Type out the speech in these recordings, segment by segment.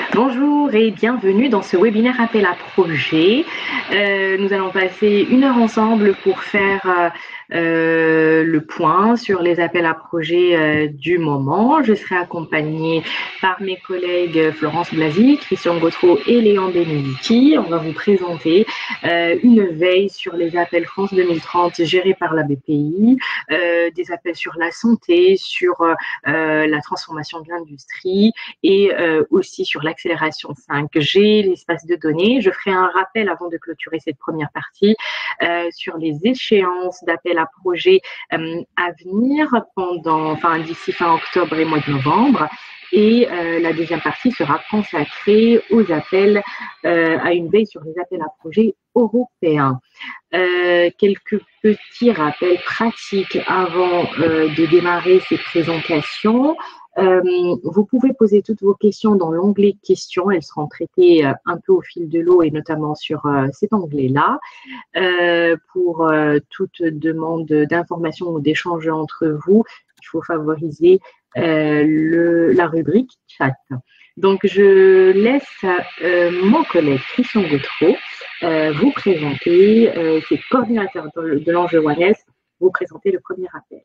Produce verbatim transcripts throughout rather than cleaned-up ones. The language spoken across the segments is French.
Bonjour et bienvenue dans ce webinaire appel à projet. Euh, nous allons passer une heure ensemble pour faire euh, le point sur les appels à projets euh, du moment. Je serai accompagnée par mes collègues Florence Blasi, Christian Gautreau et Léon Benediti. On va vous présenter euh, une veille sur les appels France deux mille trente gérés par la B P I, euh, des appels sur la santé, sur euh, la transformation de l'industrie et euh, aussi sur l'accélération cinq G, l'espace de données. Je ferai un rappel avant de clôturer cette première partie euh, sur les échéances d'appel à projets euh, à venir pendant, enfin d'ici fin octobre et mois de novembre. Et euh, la deuxième partie sera consacrée aux appels, euh, à une veille sur les appels à projets européens. Euh, quelques petits rappels pratiques avant euh, de démarrer ces présentations. Euh, vous pouvez poser toutes vos questions dans l'onglet questions. Elles seront traitées euh, un peu au fil de l'eau et notamment sur euh, cet onglet-là. Euh, pour euh, toute demande d'information ou d'échange entre vous, il faut favoriser euh, le, la rubrique chat. Donc, je laisse euh, mon collègue Christian Gautreau euh, vous présenter, euh, qui est coordinateur de, de l'enjeu One Health, vous présenter le premier appel.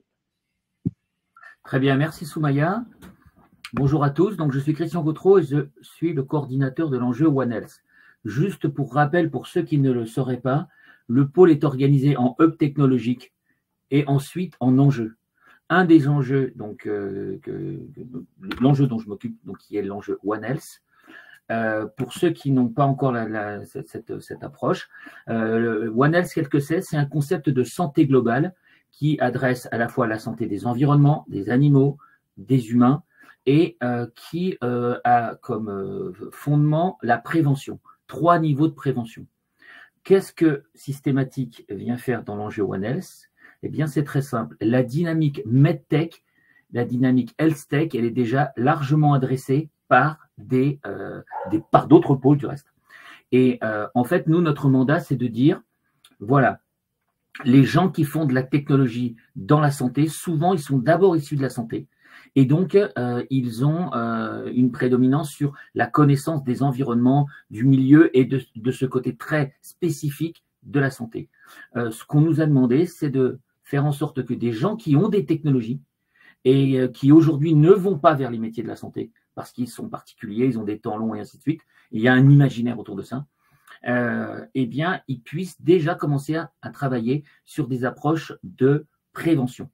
Très bien, merci Soumaya. Bonjour à tous, donc je suis Christian Gautreau et je suis le coordinateur de l'enjeu One Health. Juste pour rappel, pour ceux qui ne le sauraient pas, le pôle est organisé en hub technologique et ensuite en enjeux. Un des enjeux, donc euh, que, que, l'enjeu dont je m'occupe, donc qui est l'enjeu One Health. Euh, pour ceux qui n'ont pas encore la, la, cette, cette, cette approche, euh, One Health, quel que c'est, c'est un concept de santé globale qui adresse à la fois la santé des environnements, des animaux, des humains, et euh, qui euh, a comme euh, fondement la prévention, trois niveaux de prévention. Qu'est-ce que Systématique vient faire dans l'enjeu One Health? Eh bien, c'est très simple. La dynamique MedTech, la dynamique HealthTech, elle est déjà largement adressée par des, euh, des par d'autres pôles du reste. Et euh, en fait, nous, notre mandat, c'est de dire, voilà, les gens qui font de la technologie dans la santé, souvent, ils sont d'abord issus de la santé. Et donc, euh, ils ont euh, une prédominance sur la connaissance des environnements, du milieu et de, de ce côté très spécifique de la santé. Euh, ce qu'on nous a demandé, c'est de faire en sorte que des gens qui ont des technologies et euh, qui aujourd'hui ne vont pas vers les métiers de la santé parce qu'ils sont particuliers, ils ont des temps longs et ainsi de suite, il y a un imaginaire autour de ça, euh, eh bien, ils puissent déjà commencer à, à travailler sur des approches de prévention.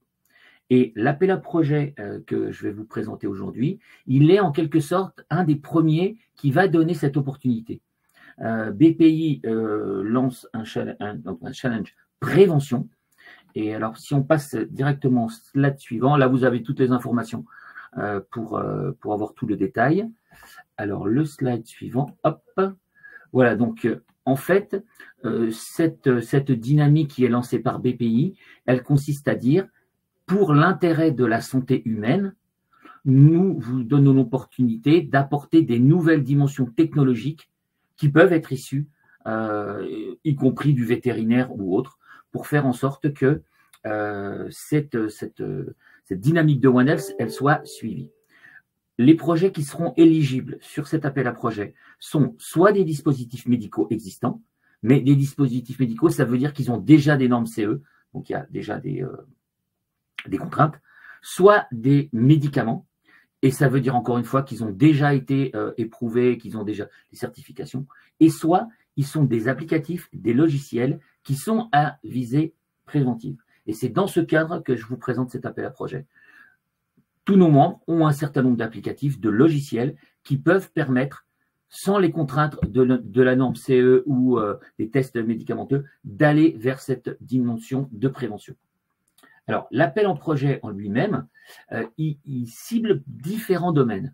Et l'appel à projet euh, que je vais vous présenter aujourd'hui, il est en quelque sorte un des premiers qui va donner cette opportunité. Euh, B P I euh, lance un challenge, un, un challenge prévention. Et alors, si on passe directement au slide suivant, là, vous avez toutes les informations euh, pour, euh, pour avoir tout le détail. Alors, le slide suivant, hop, voilà. Donc, euh, en fait, euh, cette, cette dynamique qui est lancée par B P I, elle consiste à dire, pour l'intérêt de la santé humaine, nous vous donnons l'opportunité d'apporter des nouvelles dimensions technologiques qui peuvent être issues, euh, y compris du vétérinaire ou autre, pour faire en sorte que euh, cette, cette, cette dynamique de One Health, elle soit suivie. Les projets qui seront éligibles sur cet appel à projet sont soit des dispositifs médicaux existants, mais des dispositifs médicaux, ça veut dire qu'ils ont déjà des normes C E, donc il y a déjà des... Euh, des contraintes, soit des médicaments, et ça veut dire encore une fois qu'ils ont déjà été euh, éprouvés, qu'ils ont déjà des certifications, et soit ils sont des applicatifs, des logiciels qui sont à visée préventive. Et c'est dans ce cadre que je vous présente cet appel à projet. Tous nos membres ont un certain nombre d'applicatifs, de logiciels qui peuvent permettre, sans les contraintes de, de la norme C E ou euh, des tests médicamenteux, d'aller vers cette dimension de prévention. Alors, l'appel en projet en lui-même, euh, il, il cible différents domaines.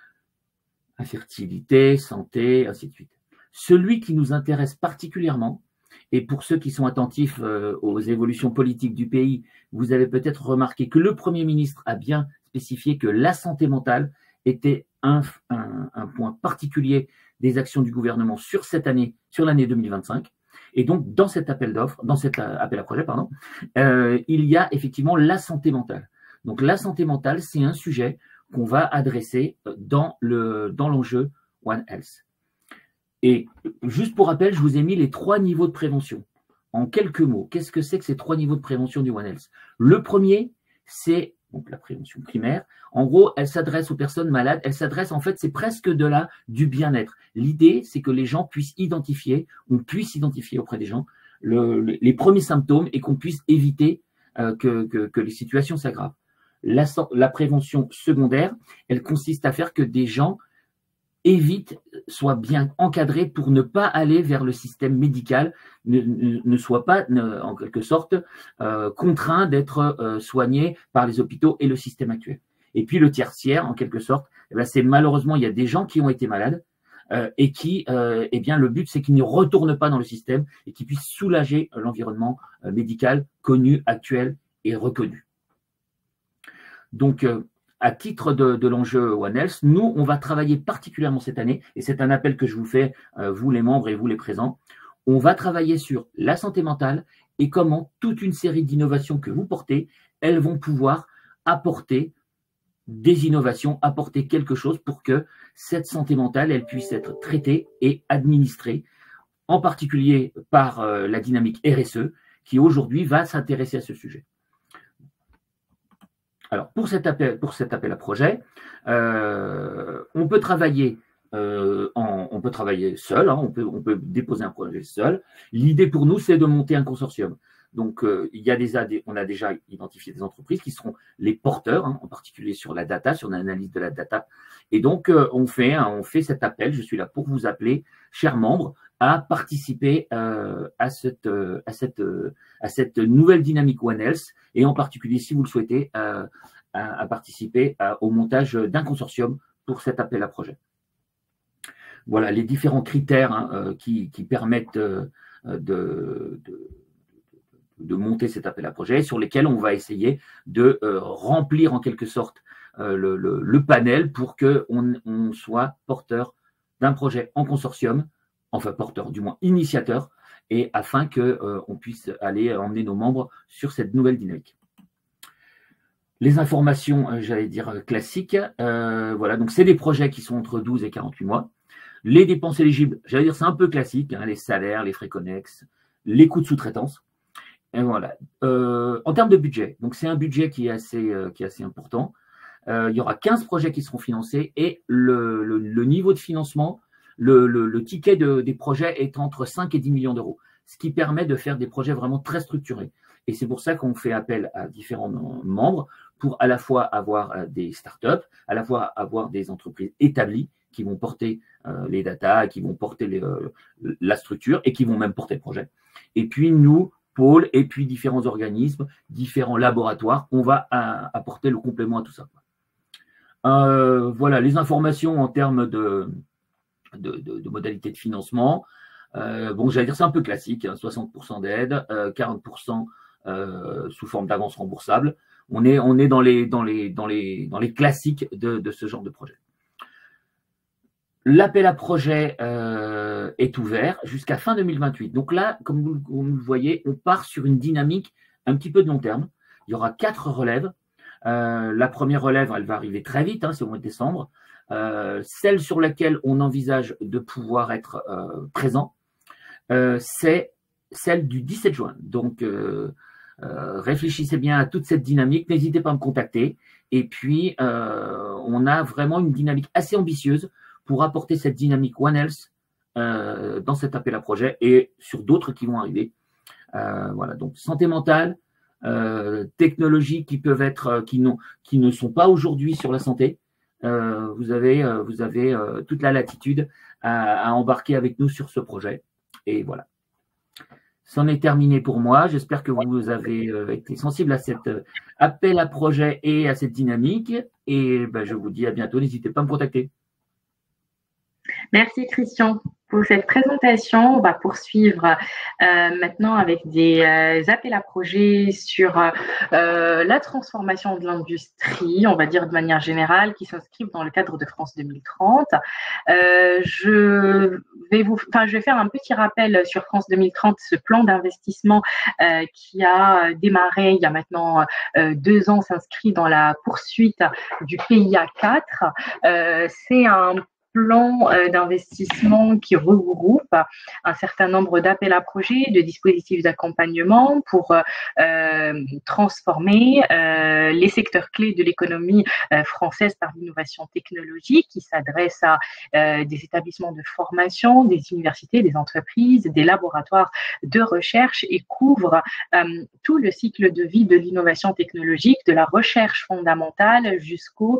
Infertilité, santé, ainsi de suite. Celui qui nous intéresse particulièrement, et pour ceux qui sont attentifs euh, aux évolutions politiques du pays, vous avez peut-être remarqué que le Premier ministre a bien spécifié que la santé mentale était un, un, un point particulier des actions du gouvernement sur cette année, sur l'année deux mille vingt-cinq. Et donc, dans cet appel d'offres, dans cet appel à projet, pardon, euh, il y a effectivement la santé mentale. Donc, la santé mentale, c'est un sujet qu'on va adresser dans le dans l'enjeu One Health. Et juste pour rappel, je vous ai mis les trois niveaux de prévention. En quelques mots, qu'est-ce que c'est que ces trois niveaux de prévention du One Health? Le premier, c'est donc la prévention primaire. En gros, elle s'adresse aux personnes malades. Elle s'adresse, en fait, c'est presque de là du bien-être. L'idée, c'est que les gens puissent identifier, on puisse identifier auprès des gens le, le, les premiers symptômes et qu'on puisse éviter euh, que, que, que les situations s'aggravent. La, la prévention secondaire, elle consiste à faire que des gens évitent, soient bien encadrés pour ne pas aller vers le système médical, ne, ne, ne soient pas, ne, en quelque sorte, euh, contraints d'être euh, soignés par les hôpitaux et le système actuel. Et puis le tertiaire, en quelque sorte, eh bien, c'est malheureusement, il y a des gens qui ont été malades euh, et qui, euh, eh bien, le but, c'est qu'ils ne retournent pas dans le système et qu'ils puissent soulager l'environnement euh, médical connu, actuel et reconnu. Donc, euh, à titre de, de l'enjeu One Health, nous, on va travailler particulièrement cette année, et c'est un appel que je vous fais, euh, vous les membres et vous les présents, on va travailler sur la santé mentale et comment toute une série d'innovations que vous portez, elles vont pouvoir apporter des innovations, apporter quelque chose pour que cette santé mentale, elle puisse être traitée et administrée, en particulier par euh, la dynamique R S E, qui aujourd'hui va s'intéresser à ce sujet. Alors, pour cet appel, pour cet appel à projet, euh, on peut travailler, euh, en, on peut travailler seul, hein, on peut, on peut déposer un projet seul. L'idée pour nous, c'est de monter un consortium. Donc, euh, il y a des, on a déjà identifié des entreprises qui seront les porteurs, hein, en particulier sur la data, sur l'analyse de la data. Et donc, euh, on fait, hein, on fait cet appel. Je suis là pour vous appeler, chers membres, à participer euh, à cette, euh, à cette, euh, à cette nouvelle dynamique One Health, et en particulier, si vous le souhaitez, euh, à, à participer à, au montage d'un consortium pour cet appel à projet. Voilà les différents critères hein, euh, qui, qui permettent euh, de, de de monter cet appel à projet, sur lesquels on va essayer de euh, remplir en quelque sorte euh, le, le, le panel pour qu'on on soit porteur d'un projet en consortium, enfin porteur du moins initiateur, et afin qu'on euh, puisse aller emmener nos membres sur cette nouvelle dynamique. Les informations, euh, j'allais dire classiques, euh, voilà, donc c'est des projets qui sont entre douze et quarante-huit mois. Les dépenses éligibles, j'allais dire c'est un peu classique, hein, les salaires, les frais connexes, les coûts de sous-traitance. Et voilà. Euh, en termes de budget, donc c'est un budget qui est assez, euh, qui est assez important. Euh, il y aura quinze projets qui seront financés et le, le, le niveau de financement, le, le, le ticket de, des projets est entre cinq et dix millions d'euros, ce qui permet de faire des projets vraiment très structurés. Et c'est pour ça qu'on fait appel à différents membres pour à la fois avoir des startups, à la fois avoir des entreprises établies qui vont porter euh, les data, qui vont porter les, euh, la structure et qui vont même porter le projet. Et puis nous, pôles et puis différents organismes, différents laboratoires, on va à, apporter le complément à tout ça. Euh, voilà, les informations en termes de, de, de, de modalités de financement. Euh, bon, j'allais dire, c'est un peu classique, hein, soixante pour cent d'aide, euh, quarante pour cent euh, sous forme d'avance remboursable. On est, on est dans, les, dans, les, dans, les, dans les classiques de, de ce genre de projet. L'appel à projet euh, est ouvert jusqu'à fin deux mille vingt-huit. Donc là, comme vous, vous le voyez, on part sur une dynamique un petit peu de long terme. Il y aura quatre relèves. Euh, la première relève, elle va arriver très vite, hein, c'est au mois de décembre. Euh, celle sur laquelle on envisage de pouvoir être euh, présent, euh, c'est celle du dix-sept juin. Donc, euh, euh, réfléchissez bien à toute cette dynamique. N'hésitez pas à me contacter. Et puis, euh, on a vraiment une dynamique assez ambitieuse pour apporter cette dynamique One Health euh, dans cet appel à projet et sur d'autres qui vont arriver. Euh, voilà, donc santé mentale, euh, technologies qui peuvent être, qui, n'ont, qui ne sont pas aujourd'hui sur la santé. Euh, vous avez, euh, vous avez euh, toute la latitude à, à embarquer avec nous sur ce projet. Et voilà. C'en est terminé pour moi. J'espère que vous avez euh, été sensible à cet euh, appel à projet et à cette dynamique. Et ben, je vous dis à bientôt. N'hésitez pas à me contacter. Merci Christian pour cette présentation. On va poursuivre euh, maintenant avec des euh, appels à projets sur euh, la transformation de l'industrie, on va dire de manière générale, qui s'inscrivent dans le cadre de France deux mille trente. Euh, je vais vous, enfin, je vais faire un petit rappel sur France deux mille trente, ce plan d'investissement euh, qui a démarré il y a maintenant euh, deux ans, s'inscrit dans la poursuite du P I A quatre. Euh, c'est un plan euh, d'investissement qui regroupe un certain nombre d'appels à projets, de dispositifs d'accompagnement pour euh, transformer euh, les secteurs clés de l'économie euh, française par l'innovation technologique qui s'adresse à euh, des établissements de formation, des universités, des entreprises, des laboratoires de recherche et couvre euh, tout le cycle de vie de l'innovation technologique, de la recherche fondamentale jusqu'au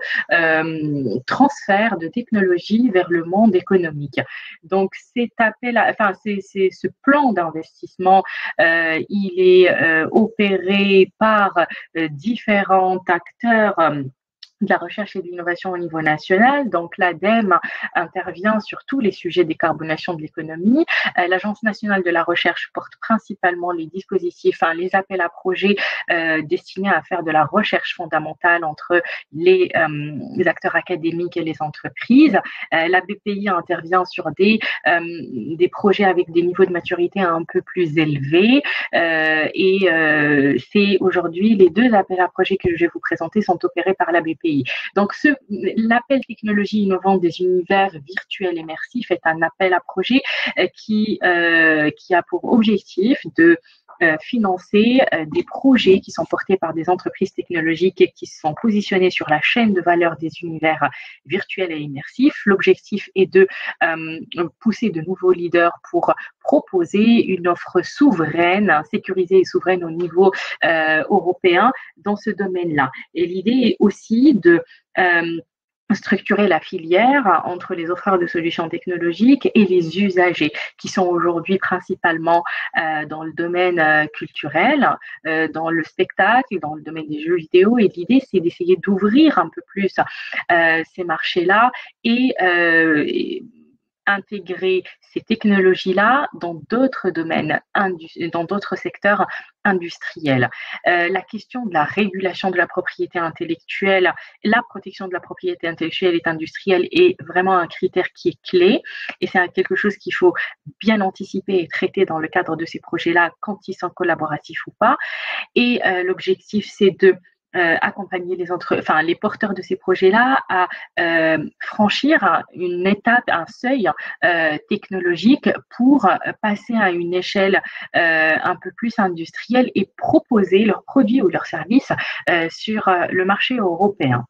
euh, transfert de technologies vers le monde économique. Donc, cet appel, à, enfin, c'est, c'est ce plan d'investissement, euh, il est euh, opéré par euh, différents acteurs. Euh, de la recherche et de l'innovation au niveau national. Donc, l'ADEME intervient sur tous les sujets de décarbonation de l'économie. Euh, L'Agence nationale de la recherche porte principalement les dispositifs, hein, les appels à projets euh, destinés à faire de la recherche fondamentale entre les, euh, les acteurs académiques et les entreprises. Euh, la B P I intervient sur des, euh, des projets avec des niveaux de maturité un peu plus élevés. Euh, et euh, c'est aujourd'hui les deux appels à projets que je vais vous présenter sont opérés par la B P I. Donc, ce, l'appel technologie innovante des univers virtuels immersifs est un appel à projet euh, qui, euh, qui a pour objectif de euh, financer euh, des projets qui sont portés par des entreprises technologiques et qui sont positionnés sur la chaîne de valeur des univers virtuels et immersifs. L'objectif est de euh, pousser de nouveaux leaders pour proposer une offre souveraine, sécurisée et souveraine au niveau euh, européen dans ce domaine-là. Et l'idée est aussi de euh, structurer la filière entre les offreurs de solutions technologiques et les usagers qui sont aujourd'hui principalement euh, dans le domaine euh, culturel, euh, dans le spectacle, dans le domaine des jeux vidéo. Et l'idée, c'est d'essayer d'ouvrir un peu plus euh, ces marchés-là et, euh, et intégrer ces technologies-là dans d'autres domaines, dans d'autres secteurs industriels. Euh, la question de la régulation de la propriété intellectuelle, la protection de la propriété intellectuelle et industrielle est vraiment un critère qui est clé et c'est quelque chose qu'il faut bien anticiper et traiter dans le cadre de ces projets-là quand ils sont collaboratifs ou pas. Et euh, l'objectif, c'est de Euh, accompagner les entre, enfin les porteurs de ces projets-là à euh, franchir une étape, un seuil euh, technologique pour passer à une échelle euh, un peu plus industrielle et proposer leurs produits ou leurs services euh, sur le marché européen.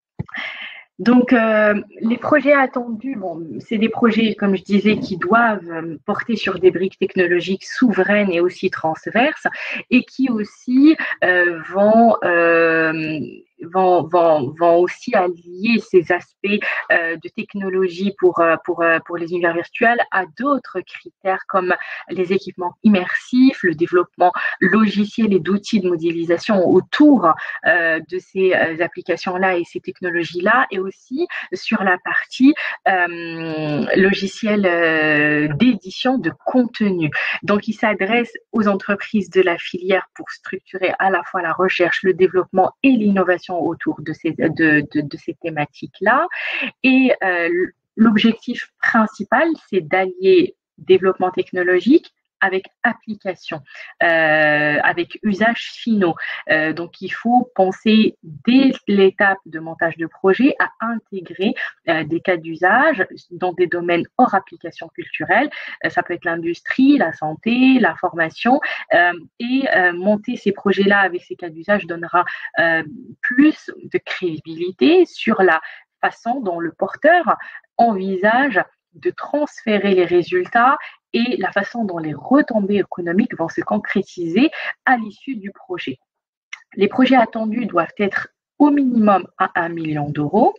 Donc, euh, les projets attendus, bon, c'est des projets, comme je disais, qui doivent porter sur des briques technologiques souveraines et aussi transverses et qui aussi euh, vont, euh, vont, vont, vont aussi allier ces aspects euh, de technologie pour, pour, pour les univers virtuels à d'autres critères comme les équipements immersifs, le développement logiciel et d'outils de modélisation autour euh, de ces euh, applications-là et ces technologies-là et aussi sur la partie euh, logiciel euh, d'édition de contenu. Donc, il s'adresse aux entreprises de la filière pour structurer à la fois la recherche, le développement et l'innovation autour de ces, de, de, de ces thématiques-là. Et euh, l'objectif principal, c'est d'allier développement technologique avec application, euh, avec usages finaux. Euh, donc, il faut penser dès l'étape de montage de projet à intégrer euh, des cas d'usage dans des domaines hors application culturelle. Euh, ça peut être l'industrie, la santé, la formation. Euh, et euh, monter ces projets-là avec ces cas d'usage donnera euh, plus de crédibilité sur la façon dont le porteur envisage de transférer les résultats et la façon dont les retombées économiques vont se concrétiser à l'issue du projet. Les projets attendus doivent être au minimum à un million d'euros.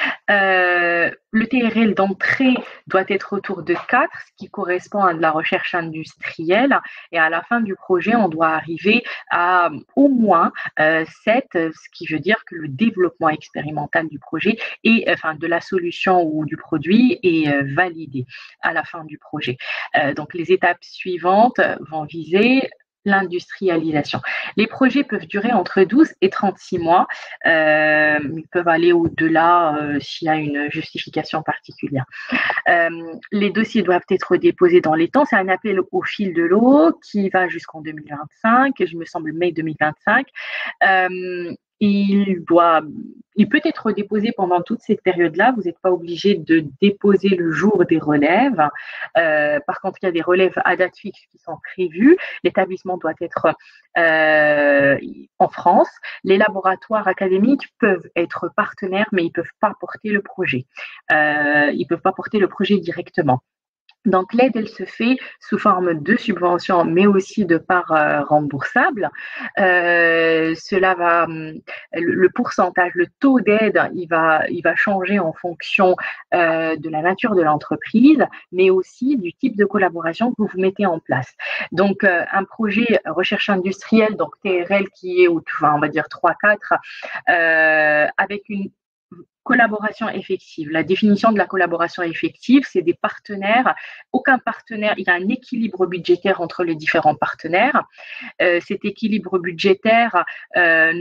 Euh, le T R L d'entrée doit être autour de quatre, ce qui correspond à de la recherche industrielle. Et à la fin du projet, on doit arriver à au moins euh, sept, ce qui veut dire que le développement expérimental du projet et enfin de la solution ou du produit est euh, validé à la fin du projet. Euh, donc les étapes suivantes vont viser l'industrialisation. Les projets peuvent durer entre douze et trente-six mois. Euh, ils peuvent aller au-delà euh, s'il y a une justification particulière. Euh, les dossiers doivent être déposés dans les temps. C'est un appel au fil de l'eau qui va jusqu'en deux mille vingt-cinq, je me semble mai deux mille vingt-cinq. Euh, il doit, Il peut être déposé pendant toute cette période-là. Vous n'êtes pas obligé de déposer le jour des relèves. Euh, par contre, il y a des relèves à date fixe qui sont prévues. L'établissement doit être euh, en France. Les laboratoires académiques peuvent être partenaires, mais ils ne peuvent pas porter le projet. Euh, ils ne peuvent pas porter le projet directement. Donc, l'aide, elle se fait sous forme de subventions, mais aussi de parts euh, remboursables. Euh, cela va, le, le pourcentage, le taux d'aide, il va, il va changer en fonction euh, de la nature de l'entreprise, mais aussi du type de collaboration que vous mettez en place. Donc, euh, un projet recherche industrielle, donc T R L qui est, enfin, on va dire trois quatre, euh, avec une collaboration effective. La définition de la collaboration effective, c'est des partenaires. Aucun partenaire, il y a un équilibre budgétaire entre les différents partenaires. Euh, cet équilibre budgétaire, euh,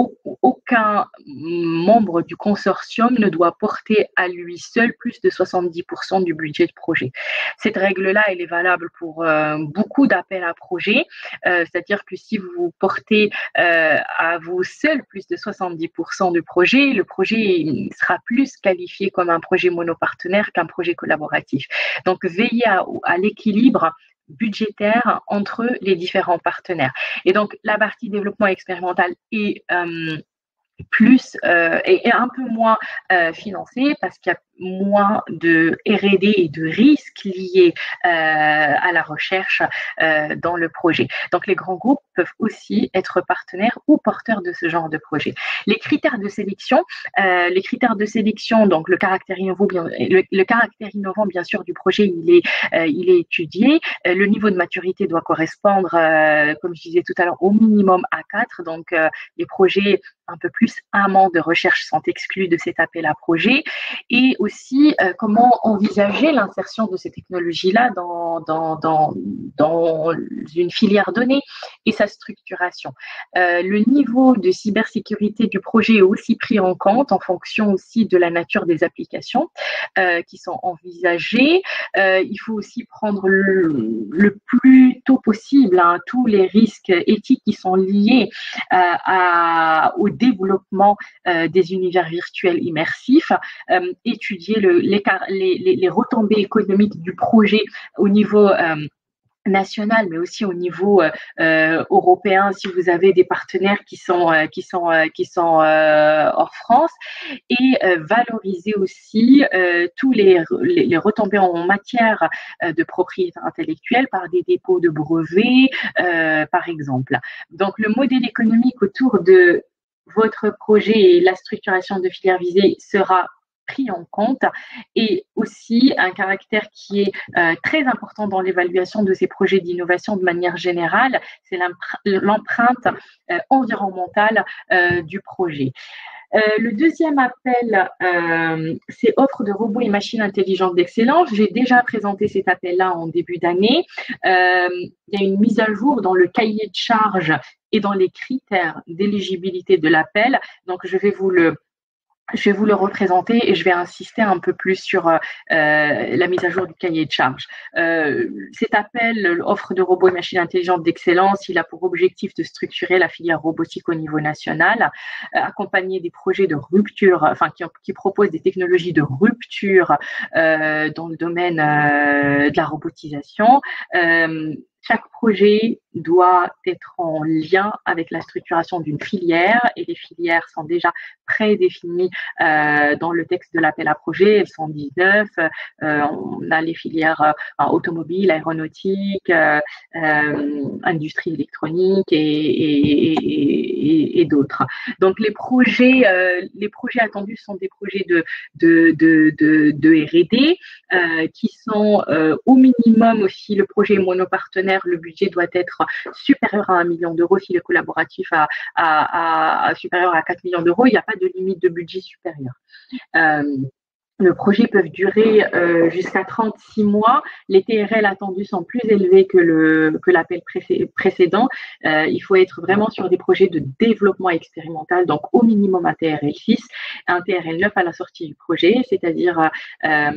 aucun membre du consortium ne doit porter à lui seul plus de soixante-dix pour cent du budget de projet. Cette règle-là, elle est valable pour euh, beaucoup d'appels à projets, euh, c'est-à-dire que si vous portez euh, à vous seul plus de soixante-dix pour cent du projet, le projet sera plus qualifié comme un projet monopartenaire qu'un projet collaboratif. Donc, veillez à, à l'équilibre budgétaire entre les différents partenaires. Et donc, la partie développement expérimental est euh, plus euh, et, et un peu moins euh, financée parce qu'il y a moins de R et D et de risques liés euh, à la recherche euh, dans le projet. Donc, les grands groupes peuvent aussi être partenaires ou porteurs de ce genre de projet. Les critères de sélection, euh, les critères de sélection, donc le caractère innovant, bien, le, le caractère innovant, bien sûr, du projet, il est, euh, il est étudié. Euh, le niveau de maturité doit correspondre, euh, comme je disais tout à l'heure, au minimum à quatre. Donc, euh, les projets un peu plus amont de recherche sont exclus de cet appel à projet. Et aussi, euh, comment envisager l'insertion de ces technologies-là dans, dans, dans, dans une filière donnée et sa structuration. Euh, le niveau de cybersécurité du projet est aussi pris en compte en fonction aussi de la nature des applications euh, qui sont envisagées. Euh, il faut aussi prendre le, le plus tôt possible hein, tous les risques éthiques qui sont liés euh, à, au développement euh, des univers virtuels immersifs, euh, étudier le, les, les, les retombées économiques du projet au niveau euh, national, mais aussi au niveau euh, européen, si vous avez des partenaires qui sont euh, qui sont euh, qui sont euh, hors France, et euh, valoriser aussi euh, tous les, les les retombées en matière euh, de propriété intellectuelle par des dépôts de brevets, euh, par exemple. Donc, le modèle économique autour de votre projet et la structuration de filière visée sera pris en compte, et aussi un caractère qui est euh, très important dans l'évaluation de ces projets d'innovation de manière générale, c'est l'empreinte euh, environnementale euh, du projet. Euh, le deuxième appel, euh, c'est offre de robots et machines intelligentes d'excellence. J'ai déjà présenté cet appel-là en début d'année. Euh, il y a une mise à jour dans le cahier de charge et dans les critères d'éligibilité de l'appel. Donc, je vais vous le Je vais vous le représenter et je vais insister un peu plus sur euh, la mise à jour du cahier de charge. Euh, cet appel, offre de robots et machines intelligentes d'excellence, il a pour objectif de structurer la filière robotique au niveau national, euh, accompagner des projets de rupture, enfin qui, qui proposent des technologies de rupture euh, dans le domaine euh, de la robotisation. Euh, Chaque projet doit être en lien avec la structuration d'une filière, et les filières sont déjà prédéfinies euh, dans le texte de l'appel à projet. Elles sont dix-neuf. Euh, on a les filières euh, automobiles, aéronautiques, euh, euh, industrie électronique et, et, et, et d'autres. Donc les projets, euh, les projets attendus sont des projets de de de de, de R et D euh, qui sont euh, au minimum, aussi le projet est monopartenaire, le budget doit être supérieur à un million d'euros. Si le collaboratif a, a, a, a supérieur à quatre millions d'euros, il n'y a pas de limite de budget supérieur. Euh, Le projet peut durer euh, jusqu'à trente-six mois. Les T R L attendus sont plus élevés que le que l'appel précédent. Euh, il faut être vraiment sur des projets de développement expérimental, donc au minimum un T R L six, un T R L neuf à la sortie du projet, c'est-à-dire euh,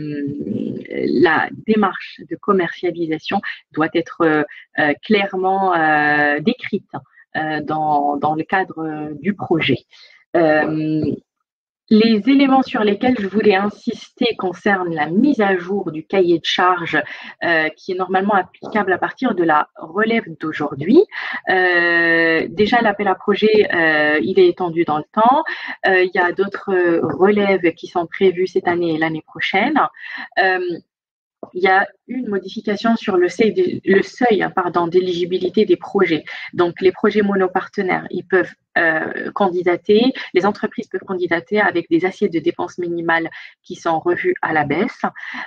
la démarche de commercialisation doit être euh, clairement euh, décrite euh, dans, dans le cadre du projet. Euh, Les éléments sur lesquels je voulais insister concernent la mise à jour du cahier de charges euh, qui est normalement applicable à partir de la relève d'aujourd'hui. Euh, déjà, l'appel à projet, euh, il est étendu dans le temps. Euh, il y a d'autres relèves qui sont prévues cette année et l'année prochaine. Euh, il y a une modification sur le seuil, le seuil pardon, d'éligibilité des projets. Donc, les projets monopartenaires, ils peuvent euh, candidater, les entreprises peuvent candidater avec des assiettes de dépenses minimales qui sont revues à la baisse.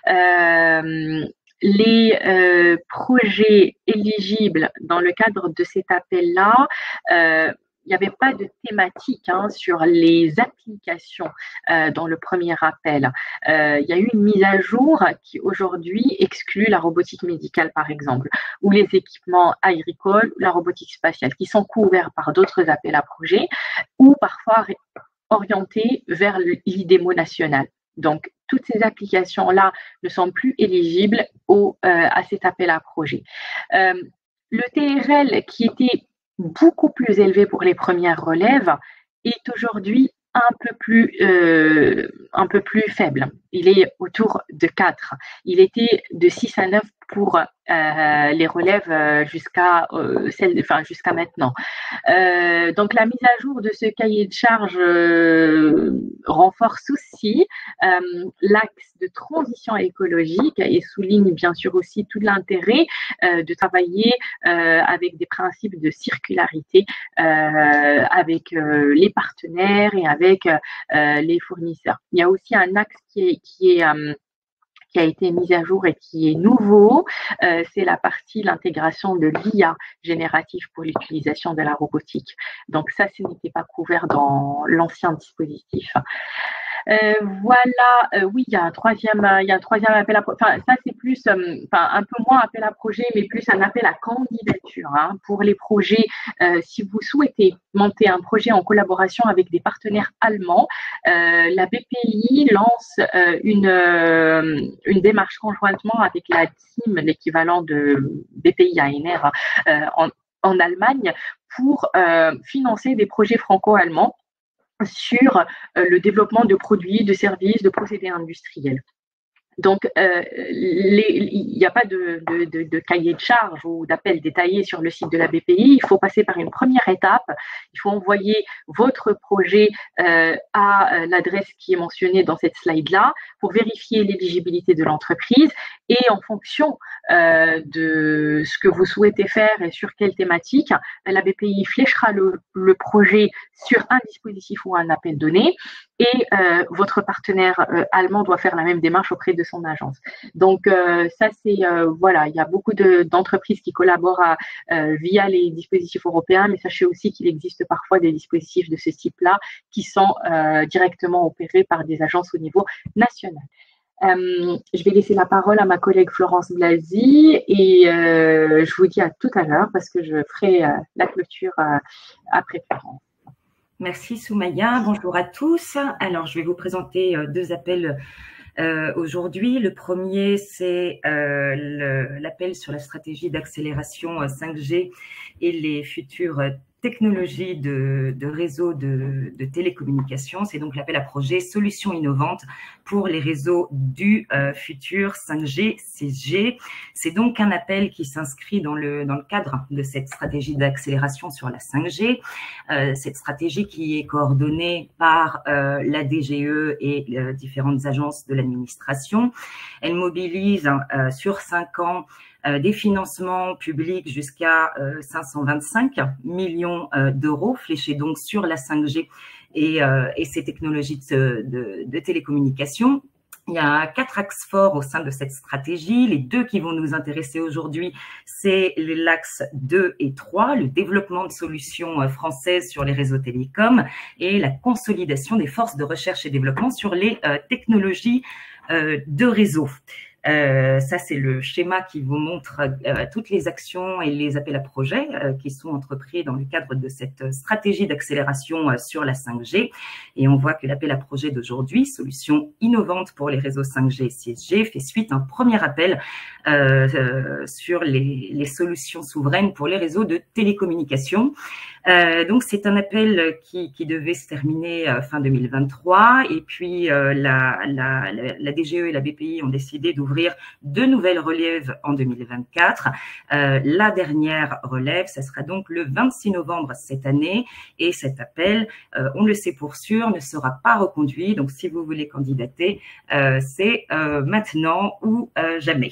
Euh, les euh, projets éligibles dans le cadre de cet appel-là, euh, il n'y avait pas de thématique hein, sur les applications euh, dans le premier appel. Euh, il y a eu une mise à jour qui aujourd'hui exclut la robotique médicale, par exemple, ou les équipements agricoles, la robotique spatiale, qui sont couverts par d'autres appels à projets ou parfois orientés vers l'IDEMO national. Donc, toutes ces applications-là ne sont plus éligibles au, euh, à cet appel à projet. Euh, le T R L qui était beaucoup plus élevé pour les premières relèves est aujourd'hui un peu plus euh, un peu plus faible. Il est autour de quatre. Il était de six à neuf pour euh, les relèves jusqu'à euh, celle, enfin jusqu'à maintenant. Euh, donc la mise à jour de ce cahier de charge euh, renforce aussi euh, l'axe de transition écologique et souligne bien sûr aussi tout l'intérêt euh, de travailler euh, avec des principes de circularité euh, avec euh, les partenaires et avec euh, les fournisseurs. Il y a aussi un axe qui est, qui est euh, qui a été mis à jour et qui est nouveau, euh, c'est la partie, l'intégration de l'I A générative pour l'utilisation de la robotique. Donc ça, ce n'était pas couvert dans l'ancien dispositif. Euh, voilà, euh, oui, il y a un troisième, il y a un troisième appel à projet. Enfin, ça c'est plus, euh, enfin un peu moins appel à projet, mais plus un appel à candidature hein, pour les projets. Euh, si vous souhaitez monter un projet en collaboration avec des partenaires allemands, euh, la B P I lance euh, une euh, une démarche conjointement avec la T I M, l'équivalent de B P I A N R euh, en, en Allemagne, pour euh, financer des projets franco-allemands sur euh, le développement de produits, de services, de procédés industriels. Donc, euh, il n'y a pas de, de, de, de cahier de charge ou d'appel détaillé sur le site de la B P I. Il faut passer par une première étape. Il faut envoyer votre projet euh, à l'adresse qui est mentionnée dans cette slide-là pour vérifier l'éligibilité de l'entreprise. Et en fonction euh, de ce que vous souhaitez faire et sur quelle thématique, la B P I fléchera le, le projet sur un dispositif ou un appel donné. Et euh, votre partenaire euh, allemand doit faire la même démarche auprès de son agence. Donc euh, ça c'est euh, voilà, il y a beaucoup de, d'entreprises qui collaborent à, euh, via les dispositifs européens, mais sachez aussi qu'il existe parfois des dispositifs de ce type-là qui sont euh, directement opérés par des agences au niveau national. Euh, je vais laisser la parole à ma collègue Florence Blasi et euh, je vous dis à tout à l'heure parce que je ferai euh, la clôture euh, après Florence. Merci Soumaya, bonjour à tous. Alors je vais vous présenter euh, deux appels euh, aujourd'hui. Le premier c'est euh, le, l'appel sur la stratégie d'accélération cinq G et les futures technologies de, de réseaux de, de télécommunications. C'est donc l'appel à projet Solutions innovantes pour les réseaux du euh, futur cinq G, six G. C'est donc un appel qui s'inscrit dans le, dans le cadre de cette stratégie d'accélération sur la cinq G. Euh, cette stratégie qui est coordonnée par euh, la D G E et euh, différentes agences de l'administration. Elle mobilise euh, sur cinq ans Euh, des financements publics jusqu'à euh, cinq cent vingt-cinq millions euh, d'euros, fléchés donc sur la cinq G et, euh, et ces technologies de, de, de télécommunication. Il y a quatre axes forts au sein de cette stratégie. Les deux qui vont nous intéresser aujourd'hui, c'est l'axe deux et trois, le développement de solutions françaises sur les réseaux télécoms et la consolidation des forces de recherche et développement sur les euh, technologies euh, de réseau. Euh, ça, c'est le schéma qui vous montre euh, toutes les actions et les appels à projets euh, qui sont entrepris dans le cadre de cette stratégie d'accélération euh, sur la cinq G. Et on voit que l'appel à projet d'aujourd'hui, solution innovante pour les réseaux cinq G et six G, fait suite à un premier appel euh, euh, sur les, les solutions souveraines pour les réseaux de télécommunications. Euh, donc, c'est un appel qui, qui devait se terminer euh, fin deux mille vingt-trois et puis euh, la, la, la, la D G E et la B P I ont décidé d'ouvrir deux nouvelles relèves en deux mille vingt-quatre. Euh, la dernière relève, ça sera donc le vingt-six novembre cette année et cet appel, euh, on le sait pour sûr, ne sera pas reconduit. Donc, si vous voulez candidater, euh, c'est euh, maintenant ou euh, jamais.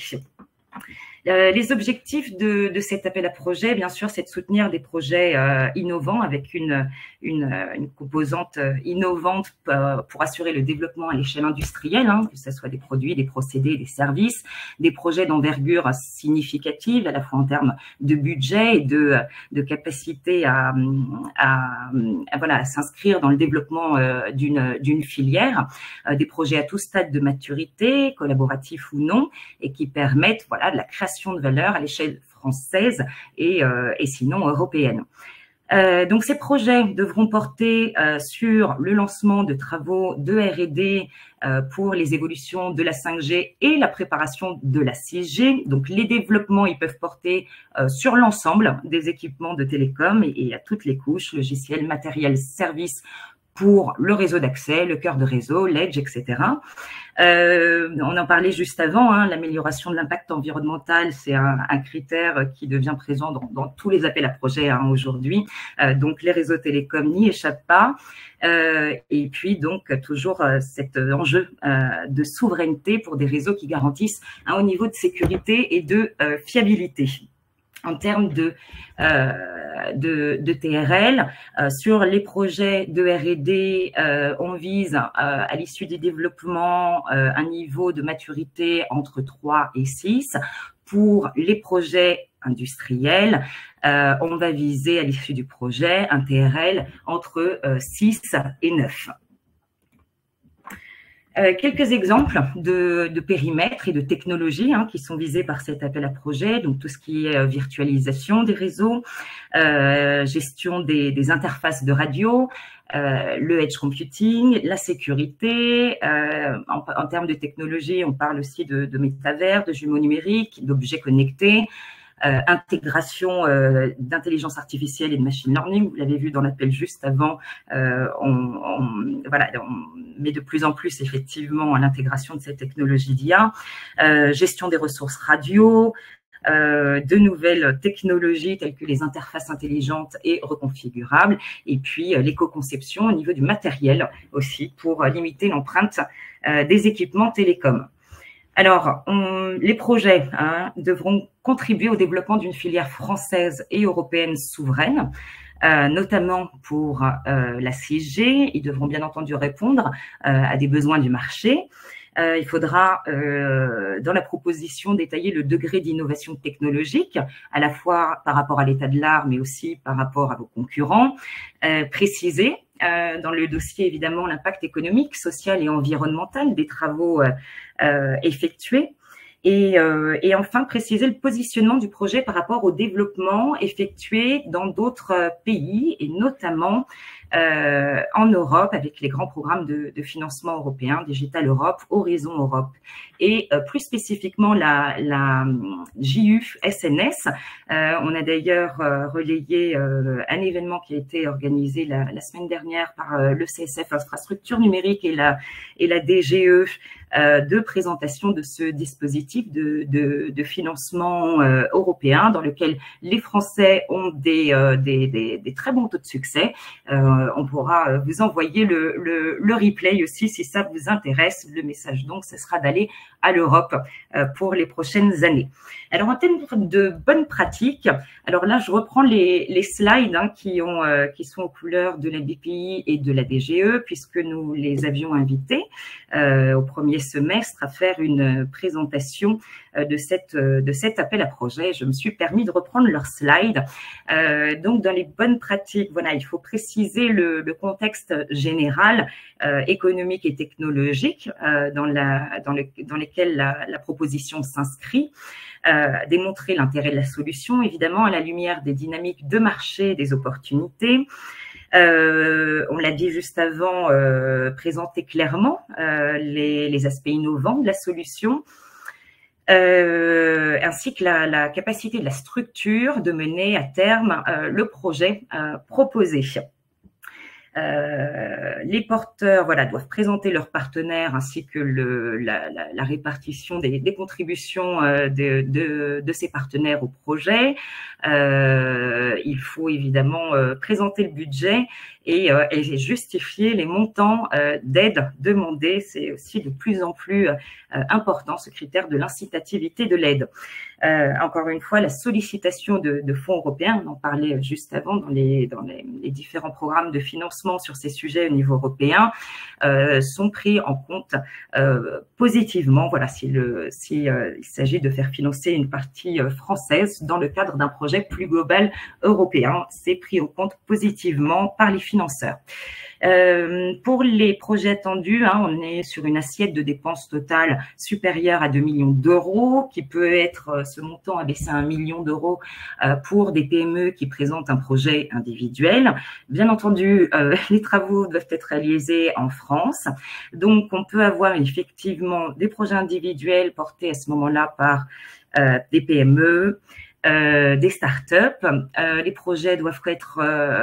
Euh, les objectifs de, de cet appel à projet, bien sûr, c'est de soutenir des projets euh, innovants avec une, une, une composante innovante pour assurer le développement à l'échelle industrielle, hein, que ce soit des produits, des procédés, des services, des projets d'envergure significative, à la fois en termes de budget et de, de capacité à, à, à, voilà, à s'inscrire dans le développement euh, d'une, d'une filière, euh, des projets à tout stade de maturité, collaboratifs ou non, et qui permettent voilà, de la création de valeur à l'échelle française et, euh, et sinon européenne. Euh, donc, ces projets devront porter euh, sur le lancement de travaux de R et D euh, pour les évolutions de la cinq G et la préparation de la six G. Donc, les développements, ils peuvent porter euh, sur l'ensemble des équipements de télécom et, et à toutes les couches, logiciels, matériels, services, pour le réseau d'accès, le cœur de réseau, l'edge, et cetera. Euh, on en parlait juste avant, hein, l'amélioration de l'impact environnemental, c'est un, un critère qui devient présent dans, dans tous les appels à projets hein, aujourd'hui. Euh, donc, les réseaux télécoms n'y échappent pas. Euh, et puis, donc, toujours euh, cet enjeu euh, de souveraineté pour des réseaux qui garantissent un haut niveau de sécurité et de euh, fiabilité. En termes de, euh, de, de T R L, euh, sur les projets de R et D, euh, on vise euh, à l'issue des développements euh, un niveau de maturité entre trois et six. Pour les projets industriels, euh, on va viser à l'issue du projet un T R L entre euh, six et neuf. Euh, quelques exemples de, de périmètres et de technologies hein, qui sont visés par cet appel à projet, donc tout ce qui est euh, virtualisation des réseaux, euh, gestion des, des interfaces de radio, euh, le edge computing, la sécurité. Euh, en, en termes de technologie, on parle aussi de, de métavers, de jumeaux numériques, d'objets connectés. Euh, intégration euh, d'intelligence artificielle et de machine learning, vous l'avez vu dans l'appel juste avant, euh, on, on, voilà, on met de plus en plus effectivement à l'intégration de ces technologies d'I A, euh, gestion des ressources radio, euh, de nouvelles technologies telles que les interfaces intelligentes et reconfigurables, et puis euh, l'éco-conception au niveau du matériel aussi pour euh, limiter l'empreinte euh, des équipements télécoms. Alors, on, les projets hein, devront contribuer au développement d'une filière française et européenne souveraine, euh, notamment pour euh, la six G. Ils devront bien entendu répondre euh, à des besoins du marché. Euh, il faudra, euh, dans la proposition, détailler le degré d'innovation technologique, à la fois par rapport à l'état de l'art, mais aussi par rapport à vos concurrents, euh, préciser Euh, dans le dossier, évidemment, l'impact économique, social et environnemental des travaux euh, euh, effectués. Et, euh, et enfin, préciser le positionnement du projet par rapport au développement effectué dans d'autres pays et notamment euh, en Europe avec les grands programmes de, de financement européen, Digital Europe, Horizon Europe. Et euh, plus spécifiquement, la, la J U S N S. Euh, on a d'ailleurs euh, relayé euh, un événement qui a été organisé la, la semaine dernière par euh, le C S F Infrastructure Numérique et la, et la D G E euh, de présentation de ce dispositif de, de, de financement euh, européen dans lequel les Français ont des, euh, des, des, des très bons taux de succès. Euh, on pourra vous envoyer le, le, le replay aussi si ça vous intéresse. Le message donc, ce sera d'aller à l'Europe euh, pour les prochaines années. Alors, en termes de bonnes pratiques, alors là, je reprends les, les slides hein, qui, ont, euh, qui sont aux couleurs de la B P I et de la D G E, puisque nous les avions invités euh, au premier semestre à faire une présentation de, cette, de cet appel à projet. Je me suis permis de reprendre leurs slides. Euh, donc, dans les bonnes pratiques, voilà, il faut préciser le, le contexte général, euh, économique et technologique euh, dans, la, dans, le, dans lesquels la, la proposition s'inscrit. Euh, démontrer l'intérêt de la solution, évidemment, à la lumière des dynamiques de marché et des opportunités. Euh, on l'a dit juste avant, euh, présenter clairement euh, les, les aspects innovants de la solution, euh, ainsi que la, la capacité de la structure de mener à terme euh, le projet euh, proposé. Euh, les porteurs, voilà, doivent présenter leurs partenaires ainsi que le, la, la, la répartition des, des contributions euh, de, de, de ces partenaires au projet. Euh, il faut évidemment euh, présenter le budget et, euh, et justifier les montants euh, d'aide demandés. C'est aussi de plus en plus euh, important, ce critère de l'incitativité de l'aide. Euh, encore une fois, la sollicitation de, de fonds européens, on en parlait juste avant dans les, dans les, les différents programmes de financement sur ces sujets au niveau européen, euh, sont pris en compte euh, positivement. Voilà, si le, si euh, il s'agit de faire financer une partie euh, française dans le cadre d'un projet plus global européen, c'est pris en compte positivement par les financeurs. Euh, pour les projets attendus, hein, on est sur une assiette de dépenses totales supérieure à deux millions d'euros, qui peut être, ce montant abaissé à un million d'euros euh, pour des P M E qui présentent un projet individuel. Bien entendu, euh, les travaux doivent être réalisés en France, donc on peut avoir effectivement des projets individuels portés à ce moment-là par euh, des P M E, Euh, des startups. Euh, les projets doivent être,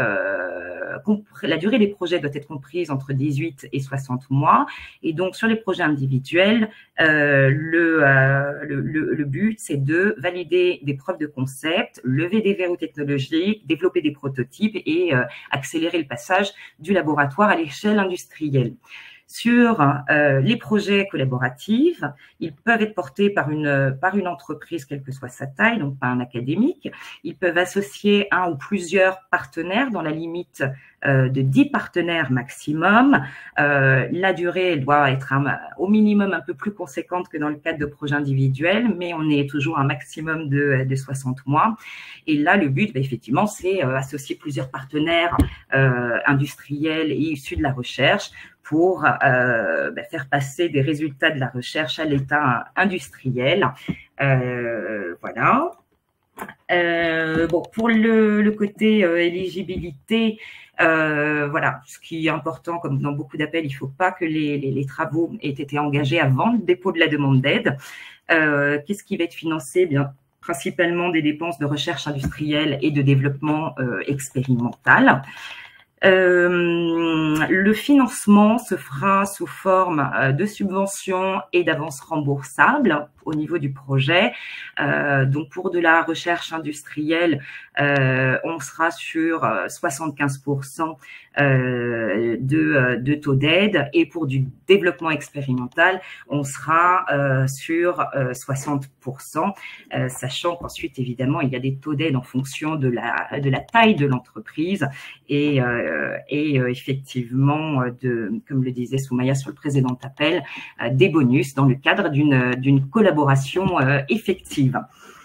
euh, la durée des projets doit être comprise entre dix-huit et soixante mois. Et donc, sur les projets individuels, euh, le, euh, le, le, le but, c'est de valider des preuves de concept, lever des verrous technologiques, développer des prototypes et euh, accélérer le passage du laboratoire à l'échelle industrielle. Sur euh, les projets collaboratifs, ils peuvent être portés par une, par une entreprise, quelle que soit sa taille, donc pas un académique. Ils peuvent associer un ou plusieurs partenaires dans la limite euh, de dix partenaires maximum. Euh, la durée, elle doit être un, au minimum un peu plus conséquente que dans le cadre de projets individuels, mais on est toujours un maximum de, de soixante mois. Et là, le but, bah, effectivement, c'est euh, associer plusieurs partenaires euh, industriels et issus de la recherche pour euh, bah, faire passer des résultats de la recherche à l'état industriel. Euh, voilà. Euh, bon, pour le, le côté euh, éligibilité, euh, voilà, ce qui est important, comme dans beaucoup d'appels, il ne faut pas que les, les, les travaux aient été engagés avant le dépôt de la demande d'aide. Euh, qu'est-ce qui va être financé? Bien, principalement des dépenses de recherche industrielle et de développement euh, expérimental. Euh, le financement se fera sous forme de subventions et d'avances remboursables au niveau du projet. Euh, donc, pour de la recherche industrielle, euh, on sera sur soixante-quinze pour cent euh, de, de taux d'aide, et pour du développement expérimental, on sera euh, sur euh, soixante pour cent, euh, sachant qu'ensuite, évidemment, il y a des taux d'aide en fonction de la, de la taille de l'entreprise et, euh, et euh, effectivement, de, comme le disait Soumaya sur le précédent appel, euh, des bonus dans le cadre d'une d'une collaboration euh, effective.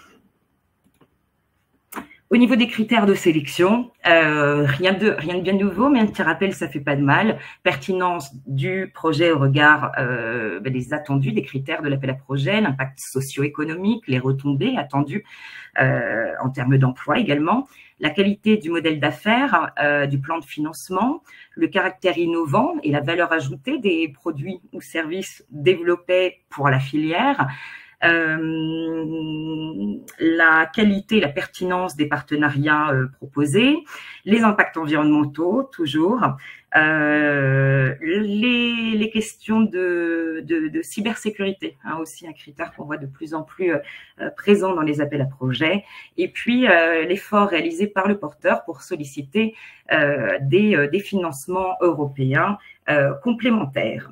Au niveau des critères de sélection, euh, rien de rien de bien nouveau, mais un petit rappel, ça fait pas de mal. Pertinence du projet au regard euh, des attendus, des critères de l'appel à projet, l'impact socio-économique, les retombées attendues euh, en termes d'emploi également, la qualité du modèle d'affaires, euh, du plan de financement, le caractère innovant et la valeur ajoutée des produits ou services développés pour la filière. Euh, la qualité, la pertinence des partenariats euh, proposés, les impacts environnementaux, toujours, euh, les, les questions de, de, de cybersécurité, hein, aussi un critère qu'on voit de plus en plus euh, présent dans les appels à projets, et puis euh, l'effort réalisé par le porteur pour solliciter euh, des, euh, des financements européens euh, complémentaires.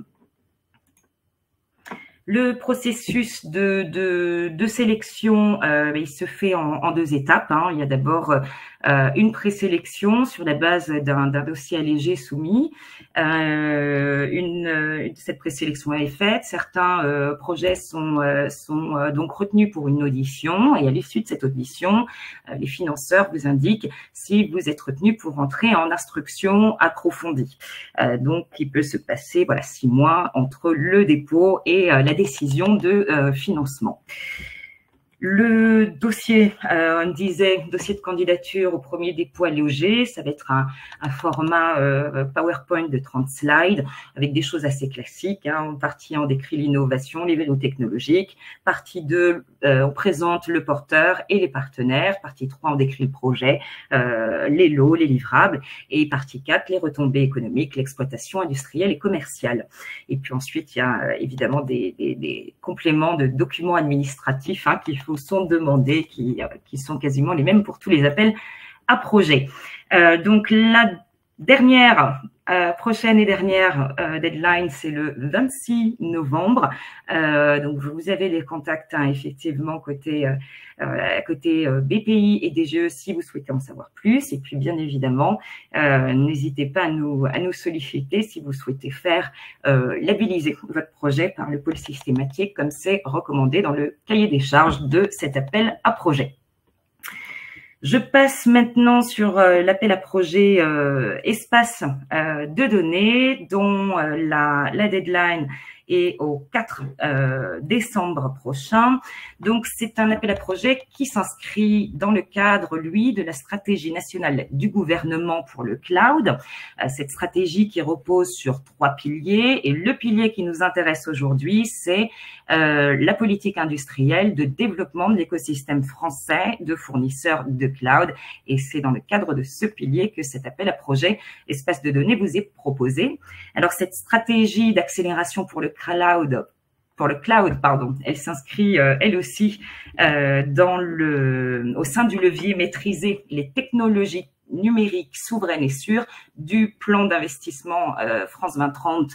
Le processus de, de, de sélection, euh, il se fait en, en deux étapes. Hein. Il y a d'abord euh, une présélection sur la base d'un dossier allégé soumis. Euh, une, une, cette présélection est faite. Certains euh, projets sont, euh, sont euh, donc retenus pour une audition et à l'issue de cette audition, euh, les financeurs vous indiquent si vous êtes retenu pour entrer en instruction approfondie. Euh, donc, il peut se passer voilà six mois entre le dépôt et euh, la décision de euh, financement. Le dossier, euh, on disait, dossier de candidature au premier dépôt allégé, ça va être un, un format euh, PowerPoint de trente slides avec des choses assez classiques. Hein. En partie, on décrit l'innovation, les vélos technologiques. Partie deux, euh, on présente le porteur et les partenaires. Partie trois, on décrit le projet, euh, les lots, les livrables. Et partie quatre, les retombées économiques, l'exploitation industrielle et commerciale. Et puis ensuite, il y a euh, évidemment des, des, des compléments de documents administratifs hein, qu'il faut sont demandés, qui, qui sont quasiment les mêmes pour tous les appels à projets. Euh, donc, la dernière, euh, prochaine et dernière euh, deadline, c'est le vingt-six novembre. Euh, donc, vous avez les contacts, hein, effectivement, côté, euh, côté euh, B P I et D G E si vous souhaitez en savoir plus. Et puis, bien évidemment, euh, n'hésitez pas à nous, à nous solliciter si vous souhaitez faire euh, labelliser votre projet par le pôle systématique, comme c'est recommandé dans le cahier des charges de cet appel à projet. Je passe maintenant sur euh, l'appel à projet euh, espace euh, de données dont euh, la, la deadline est au quatre euh, décembre prochain. Donc, c'est un appel à projet qui s'inscrit dans le cadre, lui, de la stratégie nationale du gouvernement pour le cloud. Euh, cette stratégie qui repose sur trois piliers. Et le pilier qui nous intéresse aujourd'hui, c'est euh, la politique industrielle de développement de l'écosystème français de fournisseurs de cloud. Et c'est dans le cadre de ce pilier que cet appel à projet espace de données vous est proposé. Alors, cette stratégie d'accélération pour le cloud, pour le cloud, pardon, elle s'inscrit euh, elle aussi euh, dans le, au sein du levier maîtriser les technologies numériques souveraines et sûres du plan d'investissement euh, France vingt trente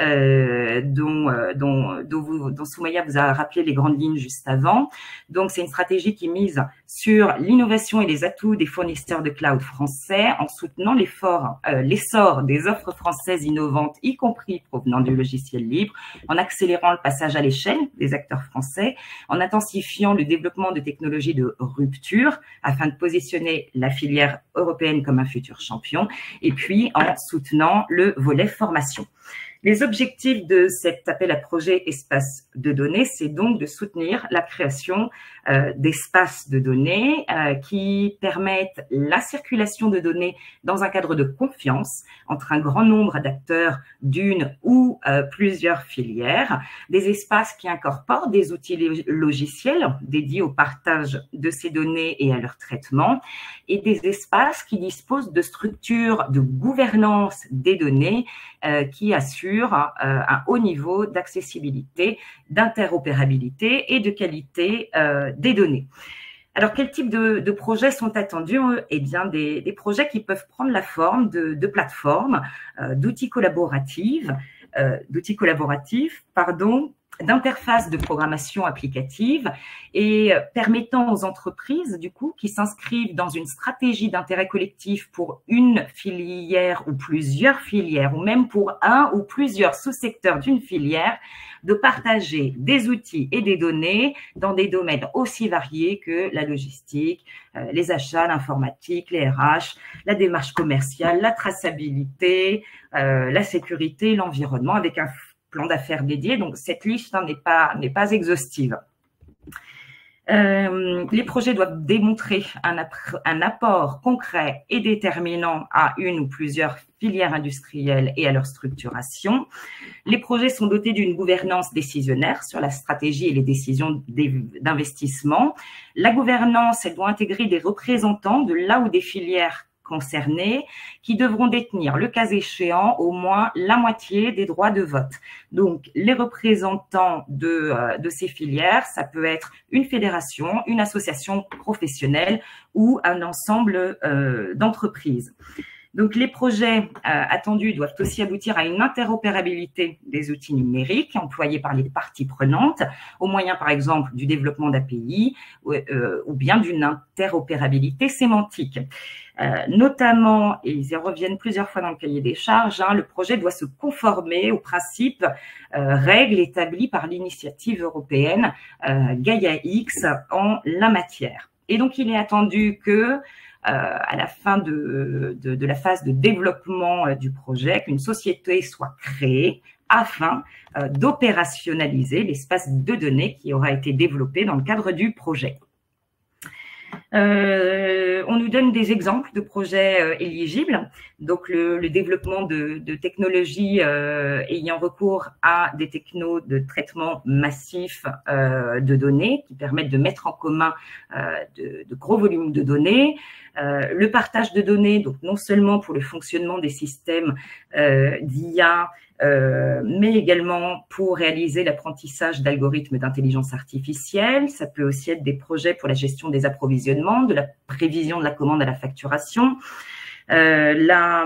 euh, dont, euh, dont, dont, vous, dont Soumaya vous a rappelé les grandes lignes juste avant. Donc, c'est une stratégie qui mise sur l'innovation et les atouts des fournisseurs de cloud français en soutenant l'effort, euh, l'essor des offres françaises innovantes, y compris provenant du logiciel libre, en accélérant le passage à l'échelle des acteurs français, en intensifiant le développement de technologies de rupture afin de positionner la filière européenne comme un futur champion, et puis en soutenant le volet formation. Les objectifs de cet appel à projet espace de données, c'est donc de soutenir la création euh, d'espaces de données euh, qui permettent la circulation de données dans un cadre de confiance entre un grand nombre d'acteurs d'une ou euh, plusieurs filières, des espaces qui incorporent des outils logiciels dédiés au partage de ces données et à leur traitement, et des espaces qui disposent de structures de gouvernance des données euh, qui assurent un haut niveau d'accessibilité, d'interopérabilité et de qualité euh, des données. Alors, quel type de, de projets sont attendus? Eh bien, des, des projets qui peuvent prendre la forme de, de plateformes, euh, d'outils collaboratifs, euh, d'outils collaboratifs, pardon, d'interfaces de programmation applicative et permettant aux entreprises, du coup, qui s'inscrivent dans une stratégie d'intérêt collectif pour une filière ou plusieurs filières, ou même pour un ou plusieurs sous-secteurs d'une filière, de partager des outils et des données dans des domaines aussi variés que la logistique, euh, les achats, l'informatique, les R H, la démarche commerciale, la traçabilité, euh, la sécurité, l'environnement, avec un plan d'affaires dédié. Donc, cette liste hein, n'est pas, n'est pas exhaustive. Euh, les projets doivent démontrer un, un apport concret et déterminant à une ou plusieurs filières industrielles et à leur structuration. Les projets sont dotés d'une gouvernance décisionnaire sur la stratégie et les décisions d'investissement. La gouvernance, elle doit intégrer des représentants de là où des filières concernés qui devront détenir, le cas échéant, au moins la moitié des droits de vote. Donc, les représentants de, euh, de ces filières, ça peut être une fédération, une association professionnelle ou un ensemble euh, d'entreprises. Donc, les projets euh, attendus doivent aussi aboutir à une interopérabilité des outils numériques employés par les parties prenantes, au moyen, par exemple, du développement d'A P I ou, euh, ou bien d'une interopérabilité sémantique. Euh, notamment, et ils y reviennent plusieurs fois dans le cahier des charges, hein, le projet doit se conformer aux principes, euh, règles établies par l'initiative européenne euh, Gaia-X en la matière. Et donc, il est attendu que Euh, à la fin de, de, de la phase de développement euh, du projet, qu'une société soit créée afin euh, d'opérationnaliser l'espace de données qui aura été développé dans le cadre du projet. Euh, on nous donne des exemples de projets euh, éligibles, donc le, le développement de, de technologies euh, ayant recours à des technos de traitement massif euh, de données qui permettent de mettre en commun euh, de, de gros volumes de données, euh, le partage de données, donc non seulement pour le fonctionnement des systèmes euh, d'I A, Euh, mais également pour réaliser l'apprentissage d'algorithmes d'intelligence artificielle. Ça peut aussi être des projets pour la gestion des approvisionnements, de la prévision de la commande à la facturation, euh, la,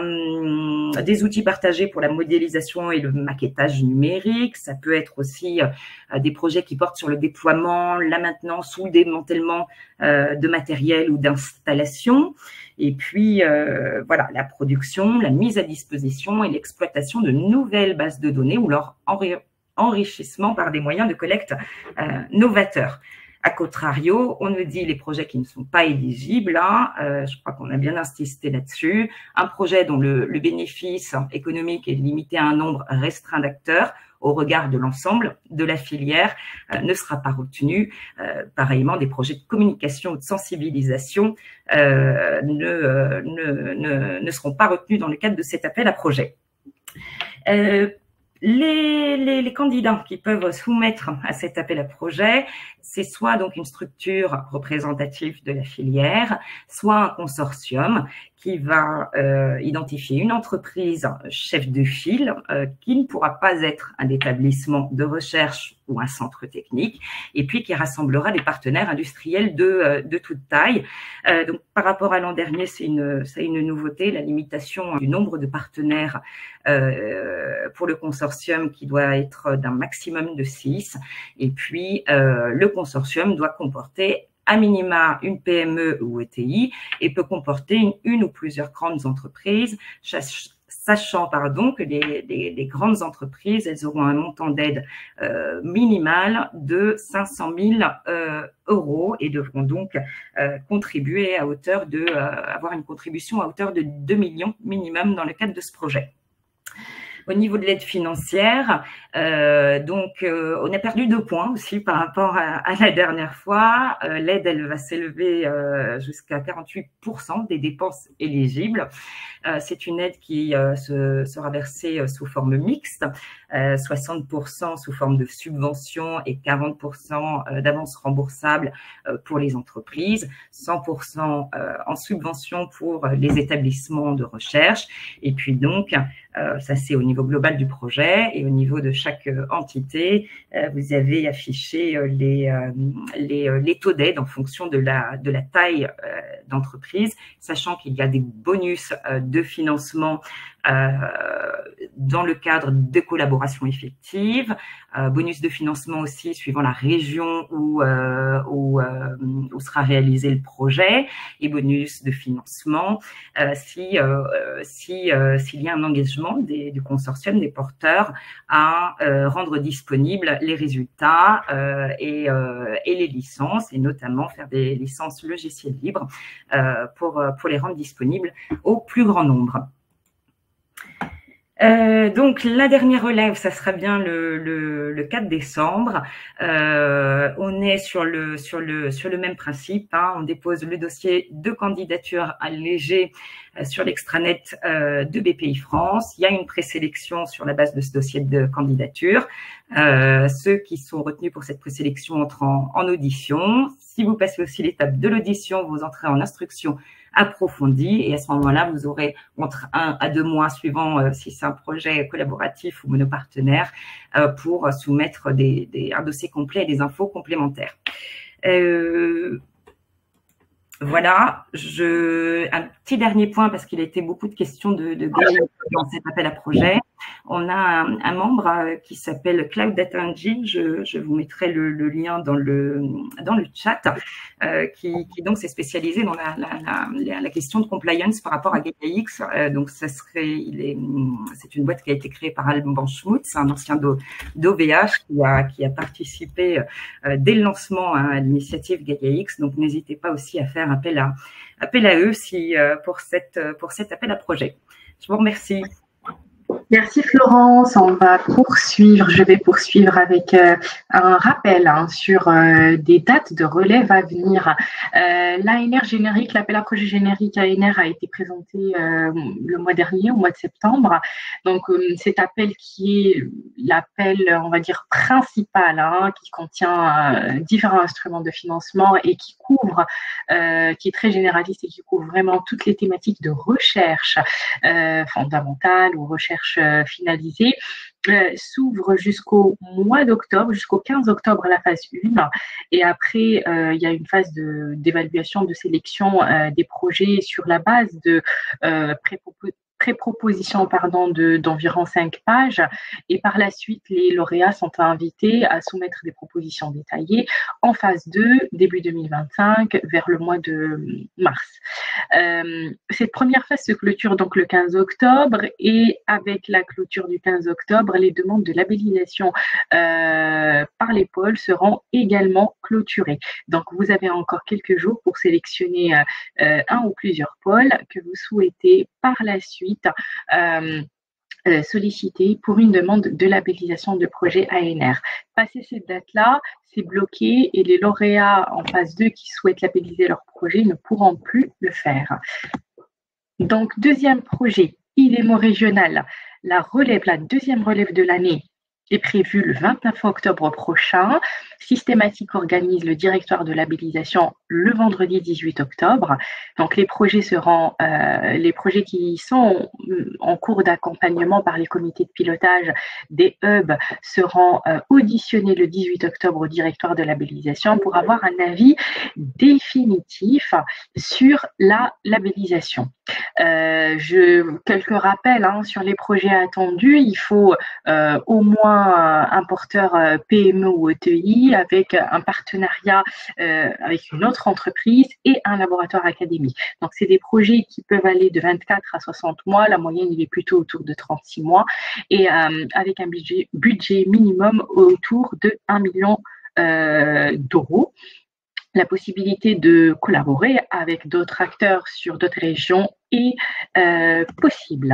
des outils partagés pour la modélisation et le maquettage numérique. Ça peut être aussi euh, des projets qui portent sur le déploiement, la maintenance ou le démantèlement euh, de matériel ou d'installation. Et puis, euh, voilà, la production, la mise à disposition et l'exploitation de nouvelles bases de données ou leur enri enrichissement par des moyens de collecte euh, novateurs. A contrario, on nous dit les projets qui ne sont pas éligibles. Hein, euh, je crois qu'on a bien insisté là-dessus. Un projet dont le, le bénéfice économique est limité à un nombre restreint d'acteurs au regard de l'ensemble de la filière euh, ne sera pas retenu. Euh, pareillement, des projets de communication ou de sensibilisation euh, ne, euh, ne, ne, ne seront pas retenus dans le cadre de cet appel à projet. Euh, Les, les, les candidats qui peuvent soumettre à cet appel à projet, c'est soit donc une structure représentative de la filière, soit un consortium qui va euh, identifier une entreprise chef de file euh, qui ne pourra pas être un établissement de recherche ou un centre technique, et puis qui rassemblera des partenaires industriels de, euh, de toute taille. Euh, donc, par rapport à l'an dernier, c'est une, c'est une nouveauté, la limitation du nombre de partenaires euh, pour le consortium qui doit être d'un maximum de six, et puis euh, le consortium doit comporter à minima une P M E ou E T I et peut comporter une, une ou plusieurs grandes entreprises, sachant pardon, que les, les, les grandes entreprises, elles auront un montant d'aide euh, minimal de cinq cent mille euh, euros et devront donc euh, contribuer à hauteur de, euh, avoir une contribution à hauteur de deux millions minimum dans le cadre de ce projet. Au niveau de l'aide financière, euh, donc euh, on a perdu deux points aussi par rapport à, à la dernière fois. Euh, l'aide, elle va s'élever euh, jusqu'à quarante-huit pour cent des dépenses éligibles. Euh, c'est une aide qui euh, se, sera versée euh, sous forme mixte, euh, soixante pour cent sous forme de subvention et quarante pour cent euh, d'avance remboursable euh, pour les entreprises, cent pour cent euh, en subvention pour les établissements de recherche. Et puis donc, euh, ça c'est au niveau global du projet, et au niveau de chaque euh, entité, euh, vous avez affiché euh, les, euh, les, euh, les taux d'aide en fonction de la, de la taille euh, d'entreprise, sachant qu'il y a des bonus euh, de financement euh, dans le cadre de collaboration effective, euh, bonus de financement aussi suivant la région où, euh, où, euh, où sera réalisé le projet, et bonus de financement euh, si, euh, si, euh, s'il y a un engagement des, du consortium, des porteurs, à euh, rendre disponibles les résultats euh, et, euh, et les licences, et notamment faire des licences logiciels libres euh, pour, pour les rendre disponibles au plus grand nombre. Euh, donc, la dernière relève, ça sera bien le, le, le quatre décembre. Euh, on est sur le, sur le, sur le même principe. Hein. On dépose le dossier de candidature allégé euh, sur l'extranet euh, de B P I France. Il y a une présélection sur la base de ce dossier de candidature. Euh, ceux qui sont retenus pour cette présélection entrent en, en audition. Si vous passez aussi l'étape de l'audition, vous entrez en instruction approfondie, et à ce moment-là, vous aurez entre un à deux mois, suivant euh, si c'est un projet collaboratif ou monopartenaire, euh, pour soumettre des, des, un dossier complet et des infos complémentaires. Euh, Voilà, je, un petit dernier point parce qu'il a été beaucoup de questions de, de dans cet appel à projet. On a un, un membre qui s'appelle Cloud Data Engine, je, je vous mettrai le, le lien dans le, dans le chat, euh, qui, qui donc s'est spécialisé dans la, la, la, la question de compliance par rapport à GaiaX. Euh, donc ça serait, il est, c'est une boîte qui a été créée par Alban Schmutz, un ancien d'O V H qui a, qui a participé euh, dès le lancement hein, à l'initiative GaiaX. Donc n'hésitez pas aussi à faire appel à, appel à eux si, euh, pour, cette, pour cet appel à projet. Je vous remercie. Merci Florence, on va poursuivre, je vais poursuivre avec euh, un rappel hein, sur euh, des dates de relève à venir. Euh, L'A N R générique, l'appel à projet générique A N R a été présenté euh, le mois dernier, au mois de septembre. Donc euh, cet appel qui est l'appel, on va dire, principal, hein, qui contient euh, différents instruments de financement et qui couvre, euh, qui est très généraliste et qui couvre vraiment toutes les thématiques de recherche euh, fondamentale ou recherche finalisée, euh, s'ouvre jusqu'au mois d'octobre, jusqu'au quinze octobre la phase un. Et après, euh, il y a une phase d'évaluation, de, de sélection euh, des projets sur la base de euh, pré-propositions pré-proposition pardon, de, d'environ cinq pages. Et par la suite, les lauréats sont invités à soumettre des propositions détaillées en phase deux, début deux mille vingt-cinq, vers le mois de mars. Euh, cette première phase se clôture donc le quinze octobre et avec la clôture du quinze octobre, les demandes de labellisation euh, par les pôles seront également clôturées. Donc, vous avez encore quelques jours pour sélectionner euh, un ou plusieurs pôles que vous souhaitez par la suite Euh, euh, sollicité pour une demande de labellisation de projet A N R. Passé cette date-là, c'est bloqué et les lauréats en phase deux qui souhaitent labelliser leur projet ne pourront plus le faire. Donc, deuxième projet, IDEMO régional, la relève, la deuxième relève de l'année est prévue le vingt-neuf octobre prochain. Systématique organise le directoire de labellisation le vendredi dix-huit octobre. Donc les projets seront, euh, les projets qui sont en cours d'accompagnement par les comités de pilotage des hubs seront euh, auditionnés le dix-huit octobre au directoire de labellisation pour avoir un avis définitif sur la labellisation. Euh, je, quelques rappels hein, sur les projets attendus. Il faut euh, au moins un porteur P M E ou E T I avec un partenariat euh, avec une autre entreprise et un laboratoire académique. Donc, c'est des projets qui peuvent aller de vingt-quatre à soixante mois. La moyenne, il est plutôt autour de trente-six mois et euh, avec un budget, budget minimum autour de un million euh, d'euros. La possibilité de collaborer avec d'autres acteurs sur d'autres régions est euh, possible.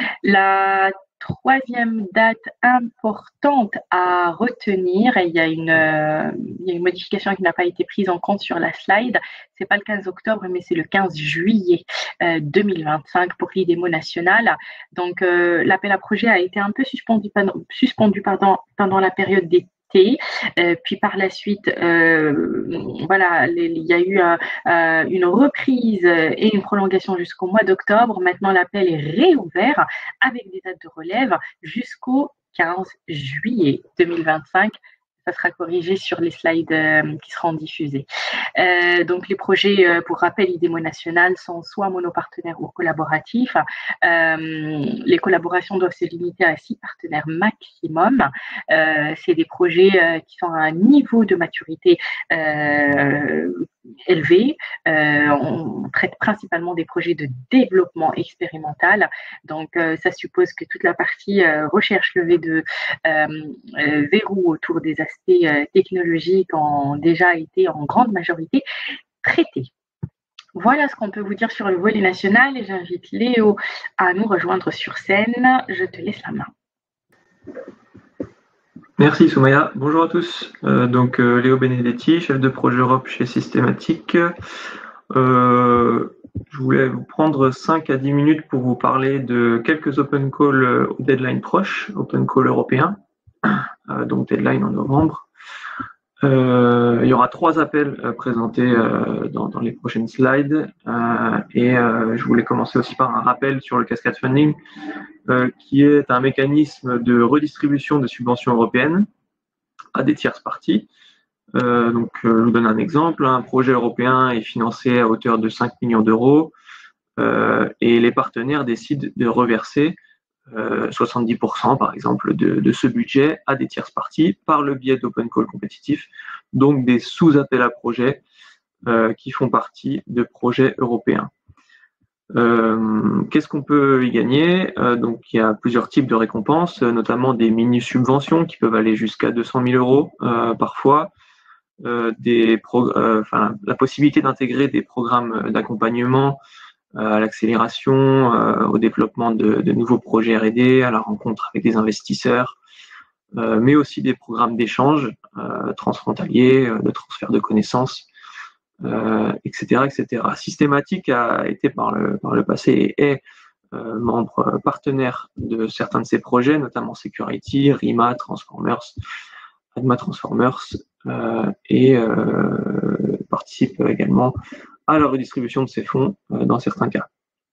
La troisième date importante à retenir, et il y a une, euh, il y a une modification qui n'a pas été prise en compte sur la slide, c'est pas le quinze octobre, mais c'est le quinze juillet euh, deux mille vingt-cinq pour l'IDEMO national. Donc, euh, l'appel à projet a été un peu suspendu, pardon, suspendu pardon, pendant la période d'été. Euh, puis par la suite, euh, voilà, il y a eu euh, euh, une reprise et une prolongation jusqu'au mois d'octobre. Maintenant, l'appel est réouvert avec des dates de relève jusqu'au quinze juillet deux mille vingt-cinq. Ça sera corrigé sur les slides euh, qui seront diffusés. Euh, donc, les projets, euh, pour rappel, IDEMO national sont soit monopartenaires ou collaboratifs. Euh, les collaborations doivent se limiter à six partenaires maximum. Euh, c'est des projets euh, qui sont à un niveau de maturité euh, élevé. Euh, on traite principalement des projets de développement expérimental. Donc, euh, ça suppose que toute la partie euh, recherche levée de euh, euh, verrous autour des aspects euh, technologiques ont déjà été en grande majorité traités. Voilà ce qu'on peut vous dire sur le volet national et j'invite Léo à nous rejoindre sur scène. Je te laisse la main. Merci Soumaya. Bonjour à tous. Euh, donc euh, Léo Benedetti, chef de projet Europe chez Systématique. Euh, je voulais vous prendre cinq à dix minutes pour vous parler de quelques open calls au deadline proche, open call européen, euh, donc deadline en novembre. Euh, il y aura trois appels euh, présentés euh, dans, dans les prochaines slides euh, et euh, je voulais commencer aussi par un rappel sur le Cascade Funding euh, qui est un mécanisme de redistribution de subventions européennes à des tierces parties Euh, donc, euh, je vous donne un exemple. Un projet européen est financé à hauteur de cinq millions d'euros euh, et les partenaires décident de reverser euh, soixante-dix pour cent, par exemple, de, de ce budget à des tierces parties par le biais d'open call compétitifs, donc des sous-appels à projets euh, qui font partie de projets européens. Euh, Qu'est-ce qu'on peut y gagner? euh, Donc, il y a plusieurs types de récompenses, notamment des mini-subventions qui peuvent aller jusqu'à deux cent mille euros euh, parfois, euh, des pro euh, enfin, la possibilité d'intégrer des programmes d'accompagnement euh, à l'accélération, euh, au développement de, de nouveaux projets R et D, à la rencontre avec des investisseurs, euh, mais aussi des programmes d'échange euh, transfrontaliers, euh, de transfert de connaissances, Euh, et cetera, et cetera. Systématique a été par le, par le passé et est euh, membre partenaire de certains de ces projets, notamment Security, RIMA, Transformers, Adma Transformers, euh, et euh, participe également à la redistribution de ces fonds euh, dans certains cas.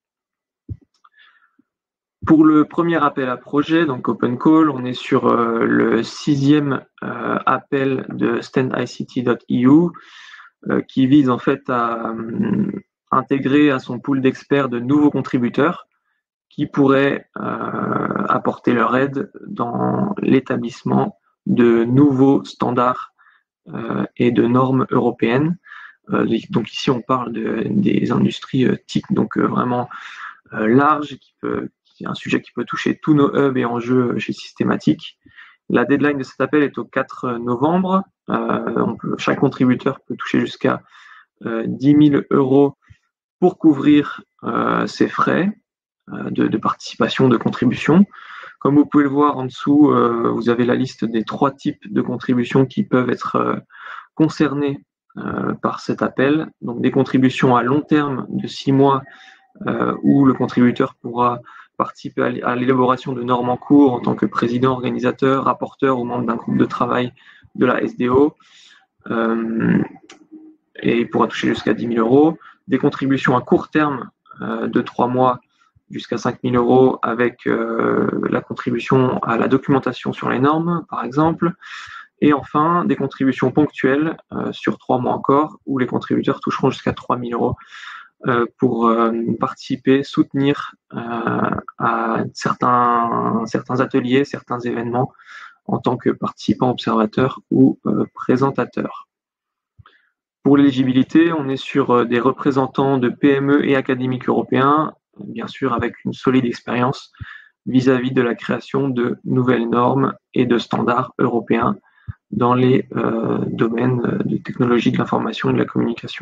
Pour le premier appel à projet, donc Open Call, on est sur euh, le sixième euh, appel de stand I C T point E U. Qui vise en fait à euh, intégrer à son pool d'experts de nouveaux contributeurs qui pourraient euh, apporter leur aide dans l'établissement de nouveaux standards euh, et de normes européennes. Euh, donc ici on parle de, des industries euh, T I C, donc euh, vraiment euh, large, qui peut, qui est un sujet qui peut toucher tous nos hubs et enjeux chez Systématique. La deadline de cet appel est au quatre novembre. Euh, on peut, chaque contributeur peut toucher jusqu'à euh, dix mille euros pour couvrir euh, ses frais euh, de, de participation, de contribution. Comme vous pouvez le voir en dessous, euh, vous avez la liste des trois types de contributions qui peuvent être euh, concernées euh, par cet appel. Donc des contributions à long terme de six mois euh, où le contributeur pourra participer à l'élaboration de normes en cours en tant que président, organisateur, rapporteur ou membre d'un groupe de travail de la S D O, euh, et pourra toucher jusqu'à dix mille euros. Des contributions à court terme euh, de trois mois jusqu'à cinq mille euros avec euh, la contribution à la documentation sur les normes, par exemple. Et enfin, des contributions ponctuelles euh, sur trois mois encore, où les contributeurs toucheront jusqu'à trois mille euros euh, pour euh, participer, soutenir euh, à certains, certains ateliers, certains événements en tant que participant, observateur ou euh, présentateur. Pour l'éligibilité, on est sur des représentants de P M E et académiques européens, bien sûr avec une solide expérience vis-à-vis de la création de nouvelles normes et de standards européens dans les euh, domaines de technologie de l'information et de la communication.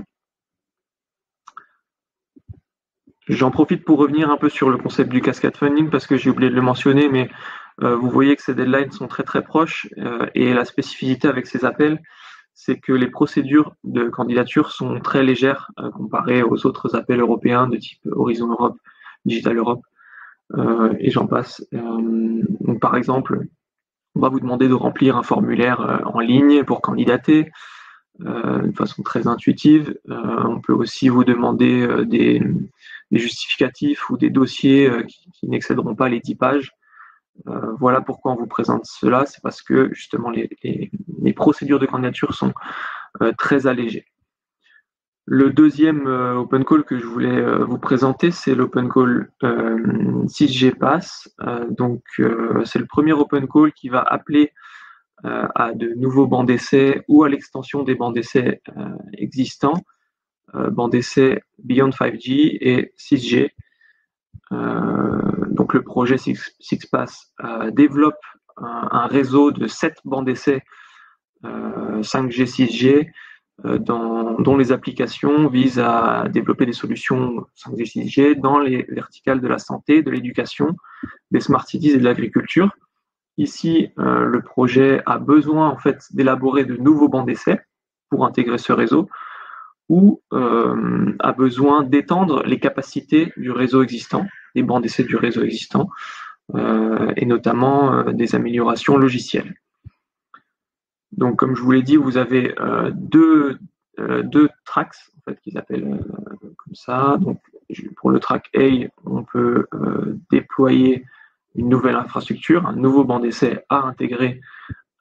J'en profite pour revenir un peu sur le concept du cascade funding parce que j'ai oublié de le mentionner, mais euh, vous voyez que ces deadlines sont très très proches euh, et la spécificité avec ces appels, c'est que les procédures de candidature sont très légères euh, comparées aux autres appels européens de type Horizon Europe, Digital Europe, euh, et j'en passe. Euh, donc, par exemple, on va vous demander de remplir un formulaire euh, en ligne pour candidater euh, de façon très intuitive. Euh, on peut aussi vous demander euh, des, des justificatifs ou des dossiers euh, qui, qui n'excéderont pas les dix pages. Euh, voilà pourquoi on vous présente cela, c'est parce que justement les, les, les procédures de candidature sont euh, très allégées. Le deuxième euh, open call que je voulais euh, vous présenter, c'est l'open call euh, six G Pass. Euh, donc euh, c'est le premier open call qui va appeler euh, à de nouveaux bancs d'essai ou à l'extension des bancs d'essai euh, existants, euh, bancs d'essai Beyond cinq G et six G. Euh, donc le projet SixPass euh, développe un, un réseau de sept bancs d'essai euh, cinq G, six G, euh, dans, dont les applications visent à développer des solutions cinq G, six G dans les verticales de la santé, de l'éducation, des smart cities et de l'agriculture. Ici, euh, le projet a besoin en fait d'élaborer de nouveaux bancs d'essai pour intégrer ce réseau, ou euh, a besoin d'étendre les capacités du réseau existant, des bancs d'essai du réseau existant, euh, et notamment euh, des améliorations logicielles. Donc, comme je vous l'ai dit, vous avez euh, deux, euh, deux tracks, en fait, qu'ils appellent euh, comme ça. Donc, pour le track A, on peut euh, déployer une nouvelle infrastructure, un nouveau banc d'essai à intégrer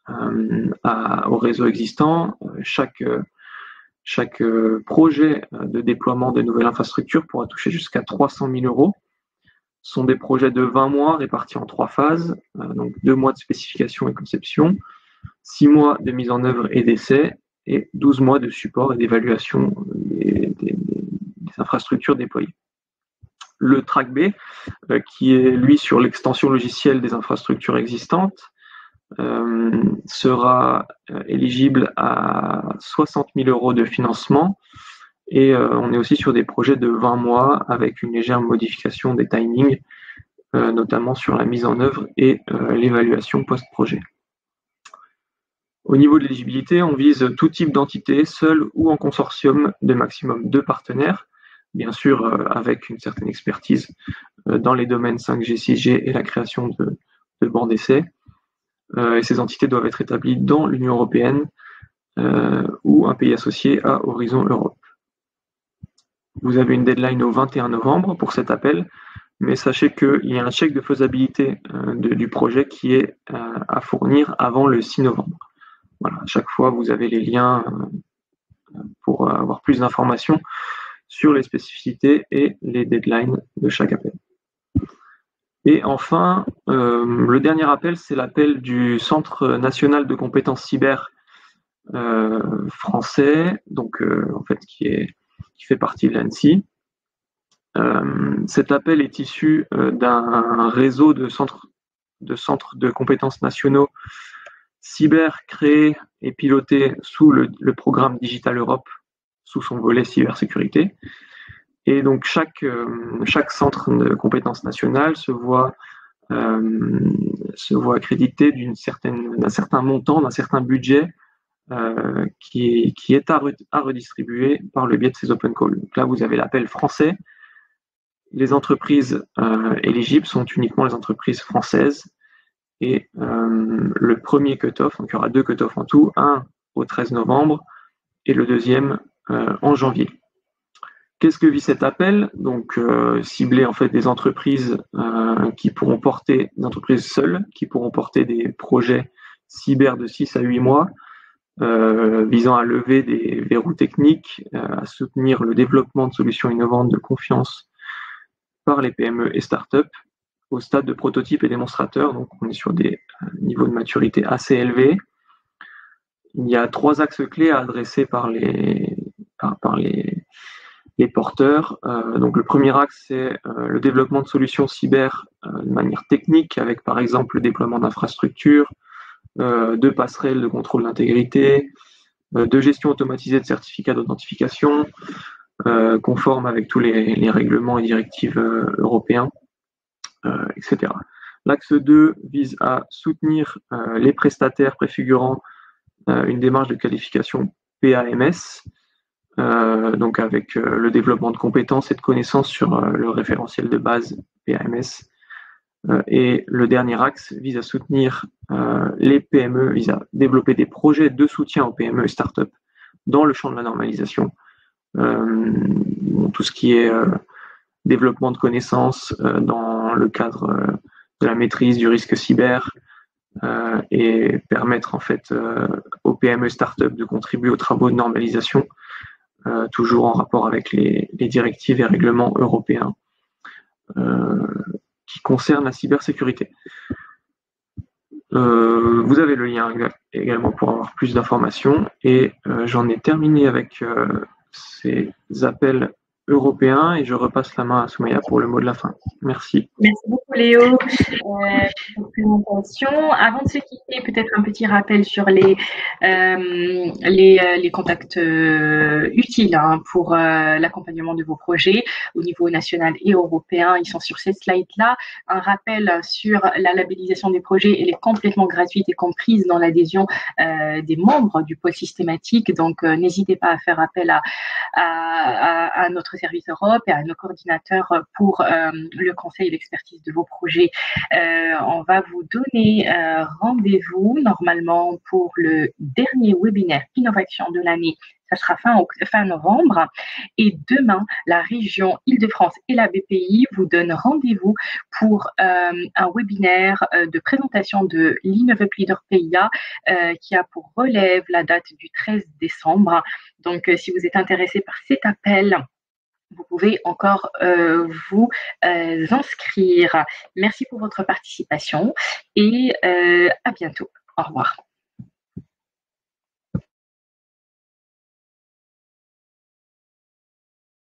euh, à, au réseau existant. Chaque, chaque projet de déploiement de nouvelles infrastructures pourra toucher jusqu'à trois cent mille euros. Ce sont des projets de vingt mois répartis en trois phases, donc deux mois de spécification et conception, six mois de mise en œuvre et d'essai, et douze mois de support et d'évaluation des, des, des infrastructures déployées. Le track B, euh, qui est lui sur l'extension logicielle des infrastructures existantes, euh, sera euh, éligible à soixante mille euros de financement, et euh, on est aussi sur des projets de vingt mois avec une légère modification des timings, euh, notamment sur la mise en œuvre et euh, l'évaluation post-projet. Au niveau de l'éligibilité, on vise tout type d'entité, seule ou en consortium de maximum deux partenaires, bien sûr euh, avec une certaine expertise euh, dans les domaines cinq G, six G et la création de, de bancs d'essai. Euh, et ces entités doivent être établies dans l'Union européenne euh, ou un pays associé à Horizon Europe. Vous avez une deadline au vingt et un novembre pour cet appel, mais sachez qu'il y a un check de faisabilité euh, de, du projet qui est euh, à fournir avant le six novembre. Voilà, à chaque fois, vous avez les liens euh, pour avoir plus d'informations sur les spécificités et les deadlines de chaque appel. Et enfin, euh, le dernier appel, c'est l'appel du Centre national de compétences cyber euh, français, donc euh, en fait qui, est, qui fait partie de l'ANSSI. Euh, cet appel est issu euh, d'un réseau de centres, de centres de compétences nationaux cyber créé et piloté sous le, le programme Digital Europe, sous son volet cybersécurité. Et donc chaque, euh, chaque centre de compétences nationales se voit, euh, se voit accrédité d'une certaine, d'un certain montant, d'un certain budget euh, qui, qui est à, re, à redistribuer par le biais de ces open calls. Donc là, vous avez l'appel français. Les entreprises euh, éligibles sont uniquement les entreprises françaises. Et euh, le premier cut-off, donc il y aura deux cut-offs en tout, un au treize novembre et le deuxième euh, en janvier. Qu'est-ce que vit cet appel? Donc euh, cibler en fait des entreprises euh, qui pourront porter, des entreprises seules, qui pourront porter des projets cyber de six à huit mois, euh, visant à lever des verrous techniques, euh, à soutenir le développement de solutions innovantes de confiance par les P M E et start-up au stade de prototype et démonstrateur, donc on est sur des niveaux de maturité assez élevés. Il y a trois axes clés à adresser par les, par, par les, les porteurs. Euh, donc le premier axe, c'est euh, le développement de solutions cyber euh, de manière technique, avec par exemple le déploiement d'infrastructures, euh, de passerelles de contrôle d'intégrité, euh, de gestion automatisée de certificats d'authentification, euh, conforme avec tous les, les règlements et directives euh, européens. Euh, et cetera. L'axe deux vise à soutenir euh, les prestataires préfigurant euh, une démarche de qualification P A M S, euh, donc avec euh, le développement de compétences et de connaissances sur euh, le référentiel de base P A M S. Euh, et le dernier axe vise à soutenir euh, les P M E, vise à développer des projets de soutien aux P M E et start-up dans le champ de la normalisation. Euh, tout ce qui est euh, développement de connaissances euh, dans le cadre euh, de la maîtrise du risque cyber euh, et permettre en fait euh, aux P M E start-up de contribuer aux travaux de normalisation, euh, toujours en rapport avec les, les directives et règlements européens euh, qui concernent la cybersécurité. Euh, vous avez le lien également pour avoir plus d'informations et euh, j'en ai terminé avec euh, ces appels européen et je repasse la main à Soumaya pour le mot de la fin. Merci. Merci beaucoup Léo euh, pour cette présentation. Avant de se quitter, peut-être un petit rappel sur les euh, les, les contacts euh, utiles hein, pour euh, l'accompagnement de vos projets au niveau national et européen. Ils sont sur cette slide-là. Un rappel sur la labellisation des projets, elle est complètement gratuite et comprise dans l'adhésion euh, des membres du pôle systématique. Donc, euh, n'hésitez pas à faire appel à, à, à, à notre service Europe et à nos coordinateurs pour euh, le conseil et l'expertise de vos projets. Euh, on va vous donner euh, rendez-vous normalement pour le dernier webinaire innovation de l'année. ça sera fin, fin novembre. Et demain, la région Île-de-France et la B P I vous donnent rendez-vous pour euh, un webinaire euh, de présentation de l'Innovate Leader P I A euh, qui a pour relève la date du treize décembre. Donc, euh, si vous êtes intéressé par cet appel, vous pouvez encore euh, vous euh, inscrire. Merci pour votre participation et euh, à bientôt. Au revoir.